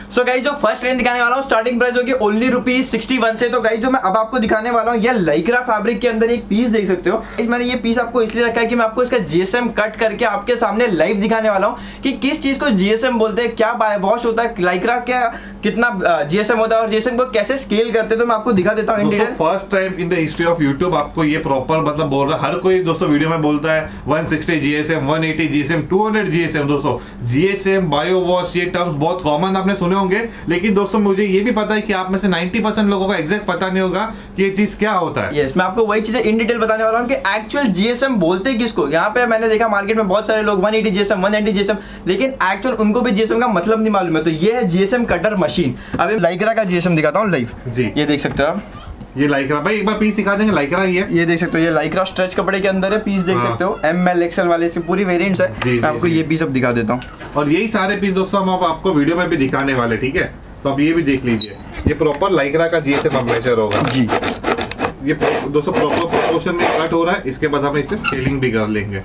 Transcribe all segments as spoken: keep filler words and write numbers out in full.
सो guys जो first range दिखाने वाला हूँ स्टार्टिंग प्राइस होगी ओनली रुपीज सिक्सटी वन से। तो गाइस जो मैं अब आपको दिखाने वाला हूँ ये लाइक्रा फैब्रिक के अंदर एक पीस देख सकते हो। इस मैंने ये पीस आपको इसलिए रखा है कि मैं आपको इसका जीएसएम कट करके आपके सामने लाइव दिखाने वाला हूँ कि किस चीज को जीएसएम बोलते हैं, क्या बाय वॉश होता है, लाइक्रा क्या कितना जीएसएम होता है और जीएसएम को कैसे स्केल करते हैं। तो मैं आपको दिखा देता हूँ in detail. First time in the history of YouTube आपको ये प्रॉपर मतलब बोल रहा है। हर कोई दोस्तों वीडियो में बोलता है one sixty GSM, one eighty GSM, two hundred GSM. दोस्तों जीएसएम, बायो वॉश ये टर्म्स बहुत कॉमन आपने सुने होंगे, लेकिन दोस्तों मुझे ये भी पता है कि आप में से नाइंटी परसेंट लोगों को एग्जैक्ट पता नहीं होगा कि ये चीज क्या होता है। यस yes, मैं आपको वही चीजें इन डिटेल बताने वाला हूँ कि एक्चुअल जीएसएम बोलते किसको। यहाँ पे मैंने देखा मार्केट में बहुत सारे लोग one eighty GSM, one ninety GSM, लेकिन एक्चुअल उनको भी जीएसएम का मतलब नहीं मालूम है। तो ये है जीएसएम कटर मशीन। अब लाइक्रा का जीएसएम दिखाता हूँ लाइव जी, ये देख सकते हो आप। ये लाइक्रा भाई एक बार पीस दिखा देंगे। लाइक्रा ही है, ये देख सकते हो, ये लाइक्रा स्ट्रेच कपड़े के अंदर है, पीस देख हाँ। सकते हो एम एल एक्सएल वाले इसकी पूरी वेरिएंट्स है। मैं आपको ये पीस अब दिखा देता हूँ और यही सारे पीस दोस्तों हम आपको वीडियो में भी दिखाने वाले, ठीक है। तो आप ये भी देख लीजिए, ये प्रॉपर लाइक्रा का जीएसएम मेजर होगा जी। ये दोस्तों प्रॉपर प्रोपोर्शन में कट हो रहा है, इसके बाद हम इसे स्केलिंग भी कर लेंगे।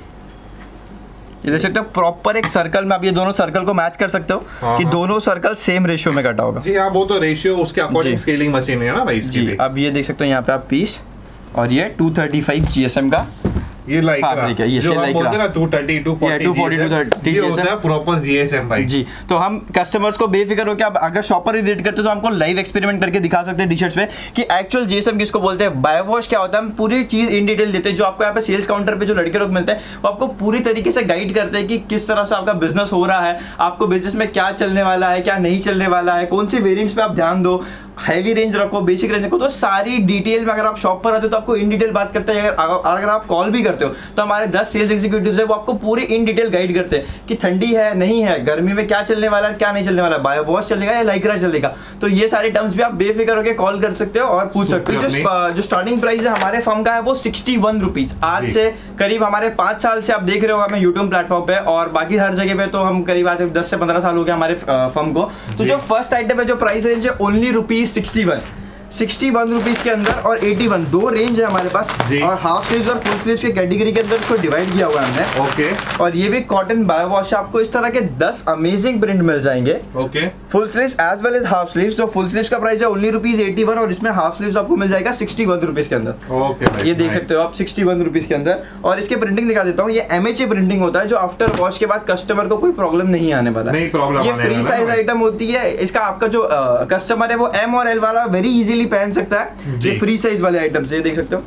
ये देख सकते हो प्रॉपर एक सर्कल में आप ये दोनों सर्कल को मैच कर सकते हो हाँ, कि दोनों सर्कल सेम रेशियो में कटा होगा जी। हाँ वो तो रेशियो उसके अकॉर्डिंग स्केलिंग मशीन है ना भाई इसकी भी। अब ये देख सकते हो यहाँ पे आप पीस और ये टू थर्टी फाइव जीएसएम का ये लाइक्रा है, ये जो हम बोलते हैं ना two thirty, two forty, two forty, two thirty ये होता है प्रॉपर जीएसएम भाई जी। तो हम कस्टमर्स को बेफिक्र हो के अब अगर शॉपर विजिट करते हैं तो हमको लाइव एक्सपेरिमेंट करके दिखा सकते हैं टी-शर्ट्स पे कि एक्चुअल जीएसएम किसको बोलते हैं, बाय वॉश क्या होता है। हम पूरी चीज इन डिटेल देते हैं। जो आपको यहाँ पे सेल्स काउंटर पे जो लड़के लोग मिलते हैं वो आपको पूरी तरीके से गाइड करते हैं कि किस तरह से आपका बिजनेस हो रहा है, आपको बिजनेस में क्या चलने वाला है, क्या नहीं चलने वाला है, कौन सी वेरिएंट्स पे आप ध्यान दो, हैवी रेंज रखो, बेसिक रेंज रखो। तो सारी डिटेल में अगर आप शॉप पर आते हो तो आपको इन डिटेल बात करते हैं। अगर अगर आप कॉल भी करते हो तो हमारे दस सेल्स एग्जीक्यूटिव्स है, वो आपको पूरी इन डिटेल गाइड करते हैं कि ठंडी है नहीं है, गर्मी में क्या चलने वाला है, क्या नहीं चलने वाला है, बायो वॉश चलेगा या लाइक्रा चलेगा। तो ये सारे टर्म्स भी आप बेफिक्र होकर कॉल कर सकते हो और पूछ सकते हो। जो जो स्टार्टिंग प्राइस है हमारे फर्म का है वो सिक्सटी वन रुपीज। आज से करीब हमारे पांच साल से आप देख रहे हो हमें यूट्यूब प्लेटफॉर्म पे और बाकी हर जगह पे तो हम करीब आज दस से पंद्रह साल हो गए हमारे फर्म को। तो जो फर्स्ट आइटम है जो प्राइस रेंज है only rupees sixty one sixty one rupees के अंदर और इक्यासी दो रेंज है हमारे पास। और हाफ स्लीव्स और फुल स्लीव्स के कैटेगरी के अंदर इसको डिवाइड किया हुआ है हमने। ओके और ये भी कॉटन बायो वॉश। आपको इस तरह के दस अमेजिंग प्रिंट मिल जाएंगे। Okay full sleeves as well as half sleeves. तो फुल स्लीव्स का प्राइस है ओनली रुपीज एटी वन और इसमें हाफ स्लीव्स आपको मिल जाएगा सिक्सटी वन रुपीज के अंदर। ओके ये देख सकते हो आप सिक्सटी वन रुपीज के अंदर। और इसके प्रिंटिंग दिखा देता हूँ, ये एमएचए प्रिंटिंग होता है जो आफ्टर वॉश के बाद कस्टमर को कोई प्रॉब्लम नहीं आने वाला। नहीं प्रॉब्लम। ये फ्री साइज आइटम होती है। इसका आपका जो कस्टमर है वो एम और एल वाला वेरी इजीली पहन सकता है। ये फ्री साइज वाले आइटम से देख सकते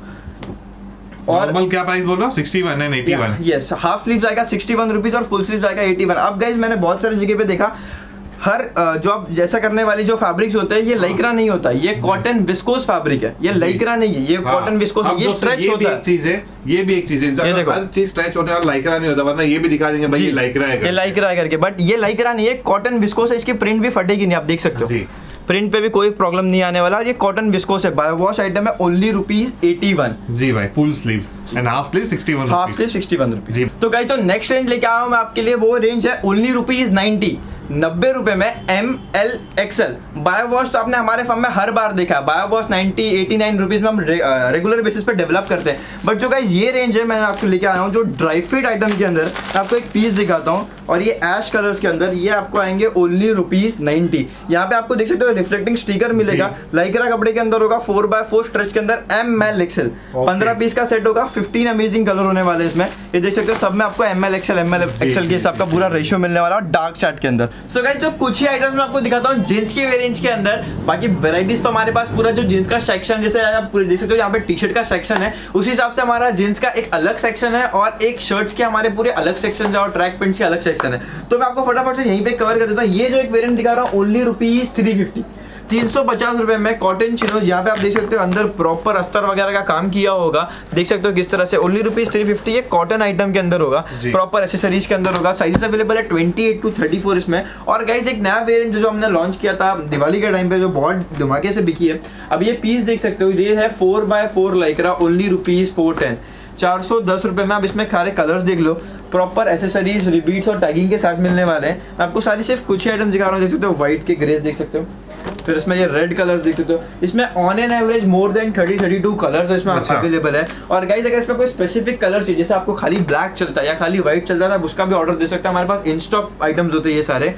हो। और नॉर्मल क्या प्राइस बोल रहा हूँ sixty one and eighty one. Yes half sleeves आएगा सिक्सटी वन रुपीज और फुल स्लीव्स आएगा एटी वन। अब गाइस मैंने बहुत सारी जगह पे देखा हर जो आप जैसा करने वाली जो फैब्रिक्स होते हैं ये लाइक्रा नहीं होता, ये कॉटन विस्कोस फैब्रिक है। ये लाइक्रा नहीं है, ये कॉटन विस्कोस है। ये स्ट्रेच होता है। एक चीज है, ये भी एक चीज है, हर चीज स्ट्रेच होता है, लाइक्रा नहीं होता। वरना ये भी दिखा देंगे भाई ये लाइक्रा है, ये लाइक्रा है करके, बट ये लाइक्रा नहीं है, कॉटन विस्कोस है। इसकी प्रिंट भी फटेगी नहीं, आप देख सकते हो। प्रिंट पे भी कोई प्रॉब्लम नहीं आने वाला। ये कॉटन विस्कोस है, बाय वॉश आइटम है ओनली रुपीज एटी वन जी भाई। Full sleeve and half sleeve sixty one, half sleeve sixty one rupees. तो गाइस तो नेक्स्ट रेंज लेके आया हूं मैं आपके लिए, वो रेंज है ओनली रुपीज नाइंटी नब्बे रुपए में M L XL bio wash. तो आपने हमारे फर्म में हर बार देखा है bio wash ninety eighty nine rupees में हम रे, रेगुलर बेसिस पे डेवलप करते हैं। बट जो गाइस ये रेंज है मैं आपको लेके आया हूँ जो ड्राई फिट आइटम के अंदर आपको एक पीस दिखाता हूँ और ये ऐश कलर्स के अंदर ये आपको आएंगे ओनली रुपीज नाइंटी। यहाँ पे आपको देख सकते हो रिफ्लेक्टिंग स्टिकर मिलेगा, लाइक्रा कपड़े के अंदर होगा, फोर बाय फोर स्ट्रेच के अंदर एम एल एक्सएल पंद्रह पीस का सेट होगा। फिफ्टीन अमेजिंग कलर होने वाले इसमें, ये देख सकते हो सब में आपको M L XL M L XL के हिसाब का पूरा रेशियो मिलने वाला है डार्क चार्ट के अंदर। सो गाइस जो कुछ ही आइटम्स मैं आपको दिखाता हूँ जींस के वेरिएंट्स के अंदर। बाकी वेराइटीज तो हमारे पास पूरा जो जींस का सेक्शन जैसे आप पूरे देख सकते हो यहाँ पे टी शर्ट का सेक्शन है, उसी हिसाब से हमारा जींस का एक अलग सेक्शन है और एक शर्ट्स के हमारे पूरे अलग सेक्शन है और ट्रैक पैंट्स के अलग सेक्शन है। तो मैं आपको फटाफट से यहीं पे कवर कर देता हूँ। ये जो एक वेरिएंट दिखा रहा हूँ ओनली रुपीज थ्री फिफ्टी तीन सौ पचास रुपए में कॉटन चिनोज। यहाँ पे आप देख सकते हो अंदर प्रॉपर अस्तर वगैरह का काम किया होगा, देख सकते हो किस तरह से। ओनली रुपीज थ्री फिफ्टी ये कॉटन आइटम के अंदर होगा, प्रॉपर एसेसरीज के अंदर होगा। साइजेस अवेलेबल है twenty eight to thirty four इसमें। और गाइस एक नया वेरिएंट जो हमने लॉन्च किया था दिवाली के टाइम पे जो बहुत धमाके से बिकी है, अब ये पीस देख सकते हो, ये है four by four Lycra only rupees four ten चार सौ दस रुपए में। आप इसमें सारे कलर्स देख लो, प्रॉपर एसेसरीज रिबीट्स और टैगिंग के साथ मिलने वाले हैं। मैं आपको सारी सिर्फ कुछ ही आइटम दिखा रहा हूँ, देख सकते हो व्हाइट के ग्रेस देख सकते हो, फिर इसमें ये रेड कलर्स देख सकते हो। इसमें on an average more than thirty thirty two colours इसमें अच्छा। अवेलेबल है। और गाइस अगर इसमें कोई स्पेसिफिक कलर चाहिए, जैसे आपको खाली ब्लैक चलता है या खाली व्हाइट चलता है, उसका भी ऑर्डर दे सकते हैं। हमारे पास इन स्टॉक आइटम्स होते हैं ये सारे।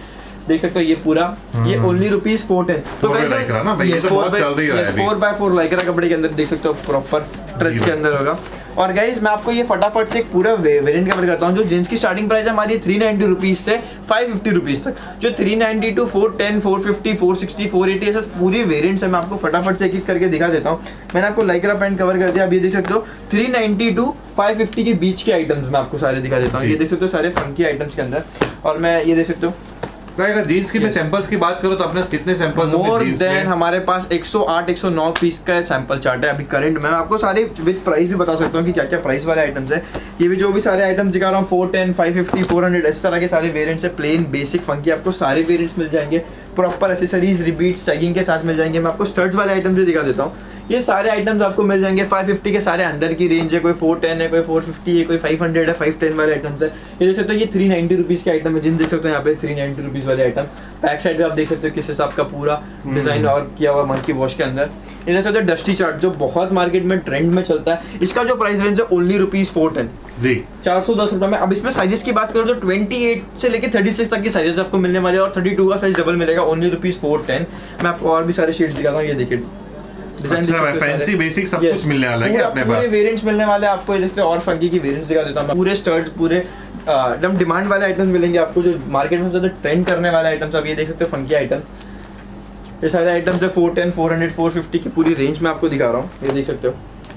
देख सकते हो ये पूरा, ये ओनली रुपीज फोर टेन। तो फोर बाय फोर लाइक्रा कपड़े के अंदर देख सकते हो प्रॉपर स्ट्रेच के अंदर होगा। और गाइज मैं आपको ये फटाफट से एक पूरा वेरिएंट कवर करता हूँ। जो जींस की स्टार्टिंग प्राइस है हमारी थ्री नाइन्टी रुपीज से फाइव फिफ्टी रुपीज तक, जो three ninety to four ten four fifty four sixty four eighty ऐसे पूरी वेरिएंट्स है। मैं आपको फटाफट से एक एक करके दिखा देता हूँ। मैंने आपको लाइक्रा पैंट कवर कर दिया, अब ये देख सकते हो three ninety to five fifty के बीच के आइटम्स मैं आपको सारे दिखा देता हूँ। ये देख सकते हो सारे फंकी आइटम्स के अंदर। और मैं ये देख सकते हो अगर जीन्स की मैं सैंपल्स की बात करूं तो अपने कितने सैंपल्स मोर देन हमारे पास एक सौ आठ एक सौ नौ पीस का सैंपल चार्ट है अभी करंट में। मैं आपको सारे विद प्राइस भी बता सकता हूं कि क्या क्या प्राइस वाले आइटम्स है। ये भी जो भी सारे आइटम्स दिखा रहा हूं four ten five fifty four hundred इस तरह के सारे वेरिएंट्स है। प्लेन बेसिक फंकी आपको सारे वेरिएंट्स मिल जाएंगे, प्रॉपर एसेसरीज रिबीट्स टैगिंग के साथ मिल जाएंगे। मैं आपको स्टड्स वाले आइटम्स भी दिखा देता हूँ। ये सारे आइटम्स आपको मिल जाएंगे फाइव फिफ्टी के, सारे अंडर की रेंज है। कोई फोर टेन है, कोई फोर फिफ्टी है, कोई फाइव हंड्रेड है, फाइव टेन वाले आइटम्स है। ये देख सकते हो ये थ्री नाइन्टी रुपीज के आइटम है, जिन देख सकते हो यहाँ पे थ्री नाइन्टी रुपीज वाले आइटम। बैक साइड पे आप देख सकते हो किस हिसाब का पूरा डिजाइन और किया हुआ मंकी वॉश के अंदर। ये देख सकते हो डस्टी चार्ट जो बहुत मार्केट में ट्रेंड में चलता है। इसका जो प्राइस रेंज है ओनली रुपीज फोर टेन जी, चार सौ दस रुपए में। अब इसमें साइजेस की बात करो तो ट्वेंटी एट से लेके थर्टी सिक्स तक की साइजेस आपको मिलने वाले और थर्टी टू का साइज डबल मिलेगा ओनली रुपीज फोर टेन। मैं आपको और भी सारे शेड्स दिखाता हूँ। ये देखिए डिजाइन फैंसी बेसिक सब कुछ मिलने वाला है अपने पास, पूरे वेरिएंट्स मिलने वाले हैं आपको। ये देखते हो और फंकी की वेरिएंट्स दिखा देता हूं। पूरे स्टड्स पूरे एकदम डिमांड वाले आइटम्स मिलेंगे आपको, जो मार्केट में ज्यादा ट्रेंड करने वाले आइटम्स। अब ये देख सकते हो फंकी आइटम, ये सारे आइटम्स है four ten four hundred four fifty की पूरी रेंज में आपको दिखा रहा हूँ। ये देख सकते हो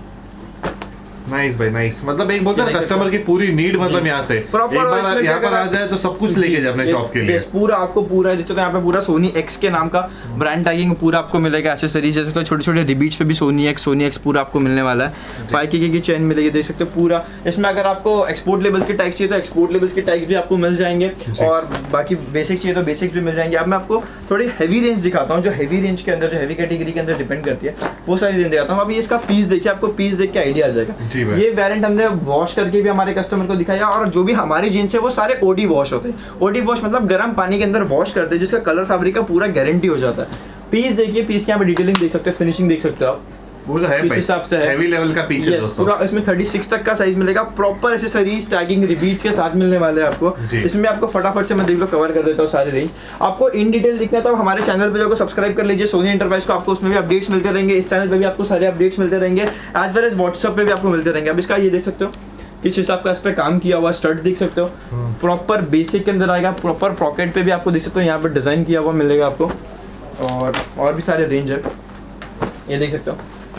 नाइस भाई नाइस। मतलब एक बोलते हैं कस्टमर की पूरी नीड मतलब यहाँ से एक बार यहाँ पर आ जाए तो सब कुछ लेके जाए अपने शॉप के लिए। पूरा आपको पूरा जैसे तो यहाँ पे पूरा सोनी एक्स के नाम का ब्रांड टैगिंग पूरा आपको मिलेगा। एक्सेसरीज जैसे तो छोटे छोटे रिबीट्स पे भी सोनी एक्स सोनी एक्स पूरा आपको मिलने वाला है। फाइव की की चेन मिलेगी देख सकते हो पूरा। इसमें अगर आपको एक्सपोर्ट लेवल्स के टैग्स चाहिए तो एक्सपोर्ट लेवल्स के टैग्स भी आपको मिल जाएंगे और बाकी बेसिक चाहिए तो बेसिक्स भी मिल जाएंगे। अब मैं आपको थोड़ी हैवी रेंज दिखाता हूँ, जो हैवी रेंज के अंदर जो हैवी कैटेगरी के अंदर डिपेंड करती है वो सारी रेंज दिखाता हूँ। अभी इसका पीस देखिए, आपको पीस देख के आइडिया आ जाएगा। ये वेरिएंट हमने वॉश करके भी हमारे कस्टमर को दिखाया और जो भी हमारी जीन्स है वो सारे ओडी वॉश होते हैं। ओडी वॉश मतलब गर्म पानी के अंदर वॉश करते हैं, जिसका कलर फैब्रिक का पूरा गारंटी हो जाता है। पीस देखिए, पीस के यहाँ पे डिटेलिंग देख सकते हैं, फिनिशिंग देख सकते हो आप। वो तो है हिसाब से हैवी लेवल का पीस है दोस्तों। पूरा इसमें थर्टी सिक्स तक का साइज मिलेगा, प्रॉपर एक्सेसरीज टैगिंग रिबीट के साथ मिलने वाले हैं आपको। इसमें आपको फटाफट से मैं देख लो कवर कर देता हूँ सारे रेंज। आपको इन डिटेल दिखना है तो हमारे चैनल पे जाकर सब्सक्राइब कर लीजिए सोनी एंटरप्राइज को, आपको उसमें भी अपडेट्स मिलते रहेंगे। इस चैनल पे भी आपको सारे अपडेट्स मिलते रहेंगे, एज वेल एज व्हाट्सएप पे भी आपको मिलते रहेंगे। अब इसका ये देख सकते हो किस हिसाब का इस पे काम किया हुआ, स्टड देख सकते हो प्रॉपर बेसिक के अंदर आएगा। प्रॉपर पॉकेट पे भी आपको देख सकते हो यहाँ पे डिजाइन किया हुआ मिलेगा आपको। और और भी सारे रेंज है, ये देख सकते हो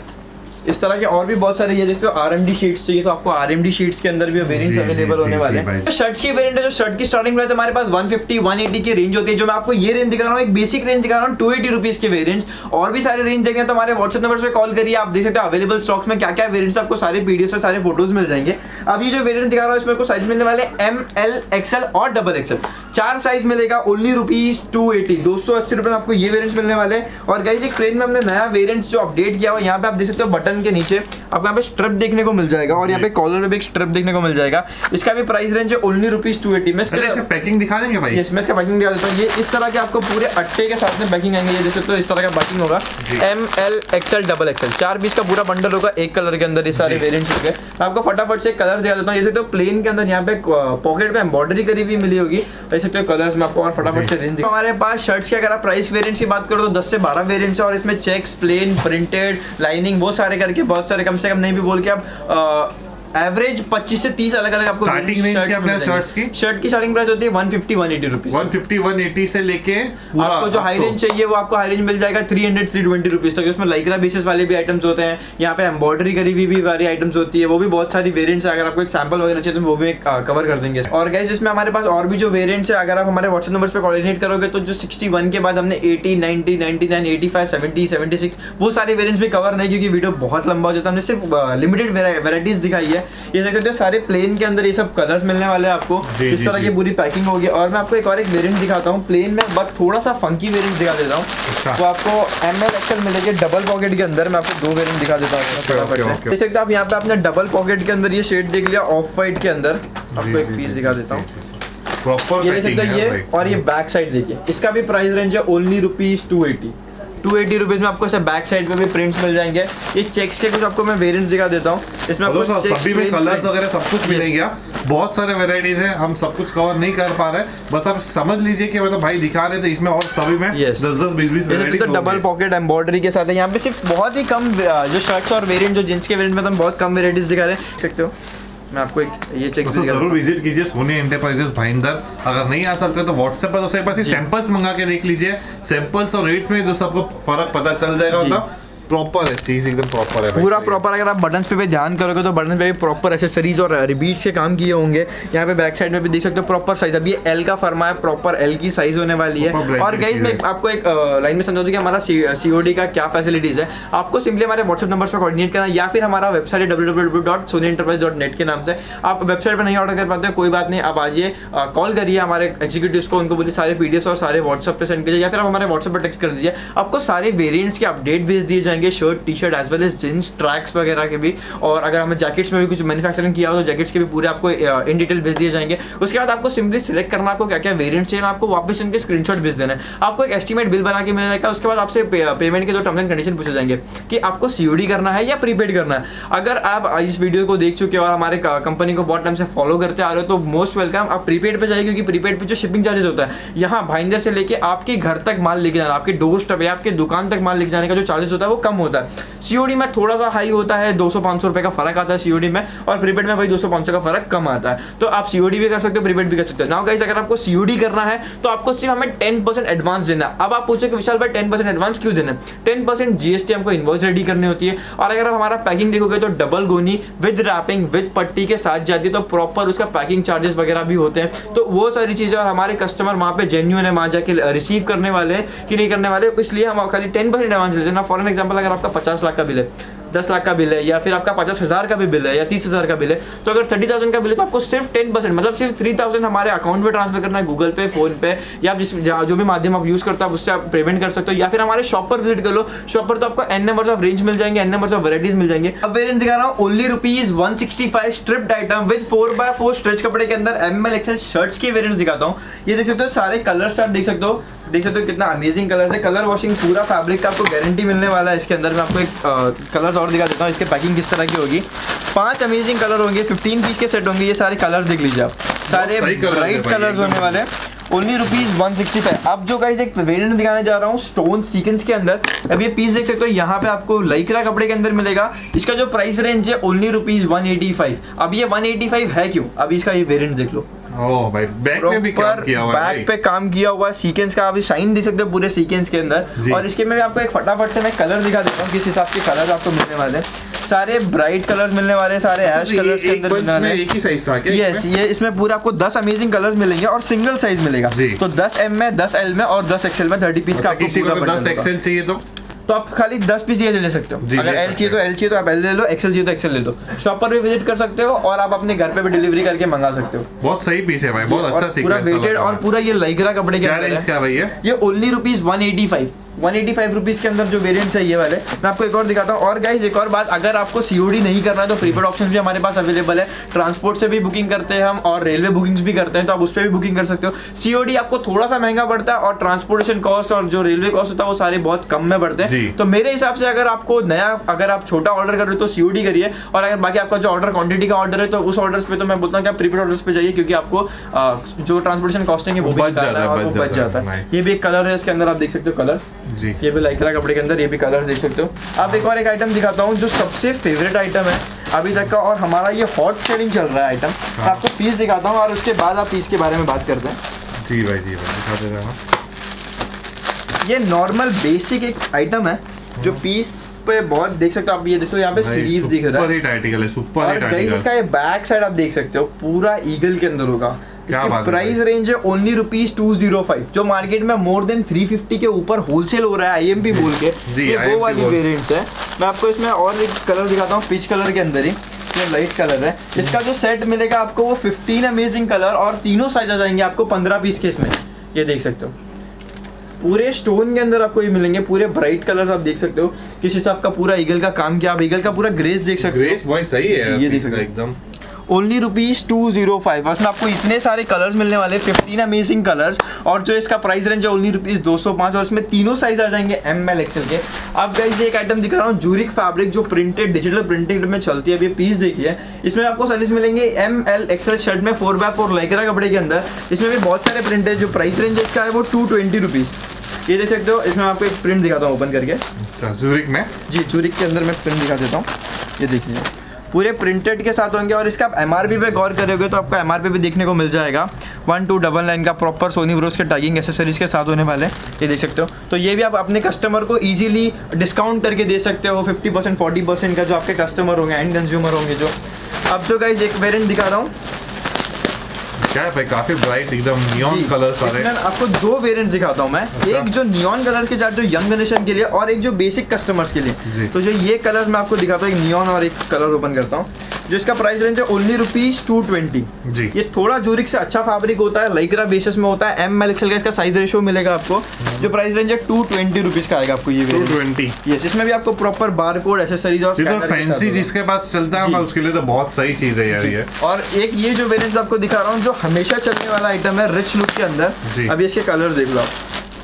इस तरह के और भी बहुत सारे। ये देखते हो आरएमडी शीट्स चाहिए तो आपको आरएमडी शीट्स के अंदर भी वेरिएंट्स अवेलेबल होने वाले हैं। तो शर्ट्स की वेरिएंट है, जो शर्ट की स्टार्टिंग प्राइस हमारे पास वन फिफ्टी वन एटी की रेंज होती है। जो मैं आपको ये रेंज दिखा रहा हूँ एक बेसिक रेंज दिखा रहा हूँ टू एटी रुपीज के वेरिएंट्स। और भी सारे रेंज देखें तो हमारे व्हाट्सएप नंबर पे कॉल करिए, आप देख सकते हो अवेलेबल स्टॉक्स में क्या क्या वेरिएंट्स आपको सारे पीडीएफ से सारे फोटोज मिल जाएंगे। अब ये जो वेरिएंट दिखा रहा हूँ इसमें साइज मिलने वाले एम एल एक्सएल और डबल एक्सएल, चार साइज मिलेगा ओनली रुपीज टू एटी दो सौ अस्सी रुपए में आपको ये वेरिएंट्स मिलने वाले हैं। और गाइस एक फ्रेम में हमने नया वेरिएंट जो अपडेट किया हुआ यहाँ पे आप देख सकते हो बटन के नीचे आपको यहाँ पे स्ट्रिप देखने को मिल जाएगा और यहाँ पे कॉलर में भी एक स्ट्रिप देखने को मिल जाएगा। इसका भी प्राइस रेंज है ओनली रुपीज टू एटी में। इसका पैकिंग दिखा देंगे भाई? यस, मैं इसका पैकिंग दिखा देता हूँ। ये इस तरह के आपको पूरे अट्टे के साथ में पैकिंग आएंगे। ये देख सकते हो इस तरह का पैकिंग होगा, M L XL double XL, चार पीस का पूरा बंडल होगा एक कलर के अंदर। ये सारे वेरिएंट्स होंगे। मैं आपको फटाफट से कलर दिखा देता हूँ। ये देखते हो प्लेन के अंदर यहाँ पे पॉकेट पे एम्ब्रॉयडरी करी हुई मिली होगी। देख सकते हो कलर्स में आपको और फटाफट से रेंज। हमारे पास शर्ट्स की अगर आप प्राइस वेरिएंट्स की बात करो तो दस से बारह वेरिएंट्स है और इसमें चेक्स प्लेन प्रिंटेड लाइनिंग वो सारे करके बहुत सारे, कम से कम नहीं भी बोल के आप एवरेज पच्चीस से तीस अलग अलग आपको स्टार्टिंग रेंज की अपने शर्ट्स की शर्ट की स्टार्टिंग प्राइस होती है one fifty one eighty rupees. One fifty one eighty से लेके आपको जो हाई रेंज चाहिए वो आपको हाई रेंज मिल जाएगा three hundred three twenty rupees तक। उसमें लाइक्रा बेसिस वाले भी आइटम्स होते हैं, यहाँ पे एम्ब्रॉयडरी करी हुई भी वाली आइटम्स होती है, वो भी बहुत सारी वेरिएंट्स है। अगर आपको एक सैंपल वगैरह चाहिए तो वो भी कवर कर देंगे। और गाइस इसमें हमारे पास और भी जो वेरिएंट्स है अगर आप हमारे व्हाट्सएप नंबर पे कोऑर्डिनेट करोगे तो जो सिक्सटी वन के बाद हमने eighty ninety ninety nine eighty five seventy seventy six वो सारे वेरिएंट्स भी कवर नहीं क्योंकि वीडियो बहुत लंबा हो जाता है। हमने सिर्फ लिमिटेड वैरायटीज दिखाई है। ये देख सकते हो सारे प्लेन के अंदर ये सब कलर्स मिलने वाले हैं आपको। इस तरह की पूरी पैकिंग होगी। और मैं आपको एक और एक वेरिएंट दिखाता हूँ प्लेन में, बट थोड़ा सा फंकी वेरिएंट दिखा देता हूँ। तो आपको एम एल एक्सएल मिलेगी डबल पॉकेट के अंदर। मैं आपको दो वेरिएंट दिखा देता हूँ। देख सकते आप यहाँ पे आपने डबल पॉकेट के अंदर ये शेड देख लिया ऑफ वाइट के अंदर। आपको एक पीस दिखा देता हूँ, प्रॉपर ये देख सकते हो ये। और ये बैक साइड देखिए, इसका भी प्राइस रेंज है only rupees two eighty two eighty rupees में आपको बैक साइड पे भी प्रिंट्स मिल जाएंगे। ये चेक्स के कुछ आपको मैं वेरिएंट्स दिखा देता हूँ। इसमें आपको सभी में कलर्स वगैरह सब कुछ मिलेगा, बहुत सारे वेराइटीज है, हम सब कुछ कवर नहीं कर पा रहे, बस आप समझ लीजिए कि मतलब भाई दिखा रहे थे इसमें और सभी में दस दस बीस बीस वेराइटीज। तो डबल पॉकेट एम्ब्रॉयडरी के साथ है। यहाँ पे सिर्फ बहुत ही कम जो शर्ट्स और वेरिएंट जो जींस के वेरिएंट में तो बहुत कम वेराइटीज दिखा रहे हैं, सकते हो। मैं आपको एक ये चेक तो जरूर विजिट कीजिए सोनी एंटरप्राइजेस भाईंदर। अगर नहीं आ सकते तो व्हाट्सएप पर तो एक बार सैंपल्स मंगा के देख लीजिए, सैंपल्स और रेट्स में जो सबको फर्क पता चल जाएगा। मतलब प्रॉपर है, चीज एकदम प्रॉपर है, पूरा प्रॉपर। अगर आप बटन्स पे भी ध्यान करोगे तो बटन पे भी प्रॉपर एक्सेसरीज और रिबीट्स के काम किए होंगे। यहाँ पे बैक साइड में भी देख सकते हो प्रॉपर साइज। अभी एल का फर्मा है, प्रॉपर एल की साइज होने वाली है। और गाइस मैं आपको एक लाइन में समझा दूं कि हमारा सीओडी का क्या फैसिलिटीज है। आपको सिंपली हमारे व्हाट्सएप नंबर पर कोऑर्डिनेट करना, या फिर हमारा website W W W dot Soni enterprise dot net के नाम से। आप वेबसाइट पर नहीं ऑर्डर कर पाते कोई बात नहीं, आप आइए, कॉल करिए हमारे एग्जीक्यूटिव्स को, उनको बोलिए सारे पीडीएफ और सारे व्हाट्सएप पे सेंड कीजिए, या फिर आप हमारे व्हाट्सएप पर टेक्स्ट कर दीजिए। आपको सारे वेरिएंट्स के अपडेट भेज दिए जाएंगे, shirt T shirt as well as jeans tracks वगैरह के भी। और अगर हमें जैकेट्स में भी कुछ मैन्युफैक्चरिंग किया हो तो जैकेट्स के भी पूरे आपको इन डिटेल भेज दिए जाएंगे। उसके बाद आपको सिंपली सिलेक्ट करना आपको क्या क्या वेरिएंट चाहिए, आपको वापस इनके स्क्रीनशॉट भेज देना है। आपको एक एस्टीमेट बिल बना के मिल जाएगा। उसके बाद आपसे पेमेंट के जो टर्म्स एंड कंडीशन पूछे जाएंगे कि आपको सीओडी करना है या प्रीपेड करना है। अगर आप इस वीडियो को देख चुके हो और हमारे कंपनी को बहुत टाइम से फॉलो करते आ रहे हो तो मोस्ट वेलकम, आप प्रीपेड पे जाइए, क्योंकि प्रीपेड पे जो शिपिंग चार्जेस होता है यहाँ भाईंदर से लेके आपके घर तक माल लेके जाना, आपके डोर स्टेप या आपके दुकान तक माल लेके जाने का जो चार्जेस होता है वो कम होता है। सीओडी में थोड़ा सा हाई होता है, दो सौ पाँच सौ रुपए का फर्क आता है सीओडी में, और प्रीपेड में भाई दो सौ पाँच सौ का फर्क कम आता है। तो आप सीओडी भी कर सकते हो, प्रीपेड भी कर सकते हो। नाउ गाइस अगर आपको सीओडी करना है तो आपको सिर्फ हमें टेन परसेंट एडवांस देना है। अब आप पूछे कि विशाल भाई टेन परसेंट एडवांस क्यों देना है? टेन परसेंट जीएसटी हमको इनवॉइस रेडी करनी होती है। और अगर आप हमारा पैकिंग देखोगे तो डबल गोनी विद रैपिंग विद पट्टी के साथ जाती है, तो प्रॉपर उसका पैकिंग चार्जेस वगैरह भी होते हैं। तो वो सारी चीजें, और हमारे कस्टमर वहाँ पे जेन्युइन है, वहाँ जाके रिसीव करने वाले हैं कि नहीं करने वाले, इसलिए हम खाली टेन परसेंट एडवांस लेते हैं ना। फॉर एन एग्जाम्पल अगर आपका पचास लाख का बिल है, दस लाख का बिल है, या फिर आपका पचास हजार का भी बिल है, या तीस हजार का बिल है, तो अगर थर्टी थाउजेंड का बिल है तो आपको सिर्फ टेन परसेंट मतलब सिर्फ थ्री थाउजेंड हमारे अकाउंट में ट्रांसफर करना है, गूगल पे, फोन पे, या जिस जो भी माध्यम आप यूज करते हो उससे आप पेमेंट कर सकते हो, या फिर हमारे शॉप पर विजिट कर लो। शॉप पर तो आपको एन नंबर्स ऑफ रेंज मिल जाएंगे, एन नंबर्स ऑफ वैरायटीज मिल जाएंगे। अब वेरिएंट दिखा रहा हूँ, only rupees one sixty five striped item with four by four stretch कपड़े के अंदर एम एल एक्सएल शर्ट्स की वेरिएंट दिखाता हूँ। ये देख सकते हो, सारे कलर चार्ट देख सकते हो, देख सकते हो कितना अमेजिंग कलर है। कलर वॉशिंग पूरा फैब्रिक का आपको गारंटी मिलने वाला है इसके अंदर। मैं आपको एक कलर्स और दिखा देता हूँ, इसके पैकिंग किस तरह की होगी। पांच अमेजिंग कलर होंगे, फिफ्टीन पीस के सेट होंगे। ये सारे कलर देख लीजिए आप, सारे ब्राइट कलर्स होने वाले हैं। Only rupees one sixty five. अब जो गाइस एक वेरिएंट दिखाने जा रहा हूँ स्टोन सीक्वेंस के अंदर। अब ये पीस देख सकते हो, यहाँ पे आपको लाइक्रा कपड़े के अंदर मिलेगा। इसका जो प्राइस रेंज है only rupees one eighty five. अब ये वन एटी फाइव है क्यों? अभी इसका ये वेरिएंट देख लो। ओह भाई, बैक पे भी काम किया हुआ है, बैक पे काम किया हुआ है, सीक्वेंस का आप शाइन देख सकते हो पूरे सीक्वेंस के अंदर। और इसके में आपको एक फटाफट से मैं कलर दिखा देता हूँ किस हिसाब के कलर आपको मिलने वाले हैं। सारे ब्राइट कलर्स मिलने वाले, सारे ऐश कलर्स के अंदर मिलने वाले। एक ही साइज था क्या? यस, ये इसमें पूरा आपको दस अमेजिंग कलर्स मिलेंगे और सिंगल साइज मिलेगा। तो दस एम में, दस एल में और दस एक्सएल में थर्टी पीस का आपको पूरा। दस एक्सएल चाहिए तो तो आप खाली दस पीस ये ले सकते हो। अगर एल चाहिए तो एल चाहिए तो आप एल ले लो, एक्सएल चाहिए तो एक्सएल ले लो। शॉप पर भी विजिट कर सकते हो और आप अपने घर पे भी डिलीवरी करके मंगा सकते हो। बहुत सही पीस है भाई, बहुत अच्छा सीक्वेंस है। पूरा वेटेड और पूरा ये लाइक्रा कपड़े के अंदर है। क्या रेंज का भाई है? ये only rupees one eighty five. One eighty five rupees के अंदर जो वेरिएंट्स है ये वाले। मैं आपको एक और दिखाता हूँ। और गाइस एक और बात, अगर आपको सीओडी नहीं करना है तो प्रीपेड ऑप्शन भी हमारे पास अवेलेबल है। ट्रांसपोर्ट से भी बुकिंग करते हैं हम और रेलवे बुकिंग्स भी करते हैं, तो आप उस पर भी बुकिंग कर सकते हो। सीओडी आपको थोड़ा सा महंगा पड़ता है और ट्रांसपोर्टेशन कॉस्ट और जो रेलवे कॉस्ट होता है वो सारे बहुत कम में पड़ते हैं। तो मेरे हिसाब से अगर आपको नया, अगर आप छोटा ऑर्डर कर रहे हो तो सीओडी करिए, और अगर बाकी आपका जो ऑर्डर क्वांटिटी का ऑर्डर है तो उस ऑर्डर पे तो मैं बोलता हूँ कि आप प्रीपेड ऑर्डर्स पे जाइए, क्योंकि आपको जो ट्रांसपोर्टेशन कॉस्टिंग है वो बच जाता है। ये भी एक कलर है इसके अंदर, आप देख सकते हो कलर जी। ये भी लाइक्रा कपड़े के अंदर, ये भी कलर देख सकते हो आप। एक और एक आइटम दिखाता हूँ जो सबसे फेवरेट आइटम है अभी तक का, और हमारा ये हॉट सेलिंग चल रहा है आइटम। हाँ। आपको पीस दिखाता हूँ और उसके बाद आप पीस के बारे में बात करते हैं। जी भाई, जी भाई, दिखाते रहना। ये नॉर्मल बेसिक एक आइटम है जो पीस पे बहुत देख सकते हो आप। ये देखो यहाँ पे स्लीव दिख रहा है, सुपर हिट आर्टिकल है, सुपर हिट आर्टिकल। इसका ये बैक साइड आप देख सकते हो पूरा ईगल के अंदर होगा। इसकी प्राइस रेंज है only rupees two zero five, जो मार्केट में मोर देन थ्री फिफ्टी के ऊपर होलसेल हो रहा है आईएमपी बोल के। ये वो वाली वेरिएंट्स है। मैं आपको इसमें और एक कलर दिखाता हूँ, पीच कलर के अंदर ही, ये लाइट कलर है। इसका जो सेट मिलेगा आपको वो फिफ्टीन अमेजिंग कलर और तीनों साइज आ जाएंगे आपको पंद्रह पीस के इसमें। ये देख सकते हो पूरे स्टोन के अंदर आपको ये मिलेंगे, पूरे ब्राइट कलर्स आप देख सकते हो। किस हिसाब का पूरा ईगल का काम किया, आप ईगल का पूरा ग्रेस देख सकते हो। ग्रेस बहुत सही है, ये देख सकते हो एकदम। Only rupees two zero five. उसमें आपको इतने सारे कलर्स मिलने वाले, फिफ्टीन अमेजिंग कलर्स, और जो इसका प्राइस रेंज है ओनली रुपीज दो सौ पाँच, और इसमें तीनों साइज आ जाएंगे एम एल एक्सएल के। अब गाइस एक आइटम दिखा रहा हूँ, जूरिक फैब्रिक जो प्रिंटेड डिजिटल प्रिंटिंग में चलती है। अब ये पीस देखिए, इसमें आपको साइजेस मिलेंगे एम एल एक्सएल शर्ट में, फोर बाय फोर लाइक्रा कपड़े के अंदर। इसमें भी बहुत सारे प्रिंट है। जो प्राइस रेंज इसका है वो टू ट्वेंटी रुपीज़। ये देख सकते हो, इसमें आपको एक प्रिंट दिखाता हूँ ओपन करके। जूरिक में जी, जूरिक के अंदर मैं प्रिंट दिखा देता हूँ। ये देखिए पूरे प्रिंटेड के साथ होंगे, और इसका आप एमआरपी पे गौर करोगे तो आपका एमआरपी भी देखने को मिल जाएगा। वन टू डबल नाइन का प्रॉपर सोनी ब्रोस के टैगिंग एसेसरीज के साथ होने वाले, ये देख सकते हो। तो ये भी आप अपने कस्टमर को इजीली डिस्काउंट करके दे सकते हो, फिफ्टी परसेंट फोर्टी परसेंट का, जो आपके कस्टमर होंगे, एंड कंज्यूमर होंगे जो। अब जो गाइस एक वेरिएंट दिखा रहा हूँ, क्या है भाई, काफी ब्राइट एकदम नियॉन कलर सारे। आपको दो वेरिएंट्स दिखाता हूँ मैं। अच्छा। एक जो नियॉन कलर के साथ जो यंग जनरेशन के लिए, और एक जो बेसिक कस्टमर्स के लिए। तो जो ये कलर मैं आपको दिखाता हूँ, एक नियॉन और एक कलर ओपन करता हूँ, जो इसका प्राइस रेंज है ओनली रुपीज टू ट्वेंटी। ये थोड़ा जूरिक से अच्छा फैब्रिक होता है, लाइक्रा बेसिस में होता है, एम एल एक्सएल का इसका साइज रेशियो मिलेगा आपको। जो प्राइस रेंज है टू ट्वेंटी रुपीज का आएगा आपको ये टू ट्वेंटी। यस, इसमें भी आपको प्रॉपर बारकोड एसेसरीज और तो फैंसी जिसके पास चलता है उसके लिए तो बहुत सही चीज है यार ये। और एक ये जो वेरिएंट आपको दिखा रहा हूँ, जो हमेशा चलने वाला आइटम है रिच लुक के अंदर। अभी इसके कलर देख लो,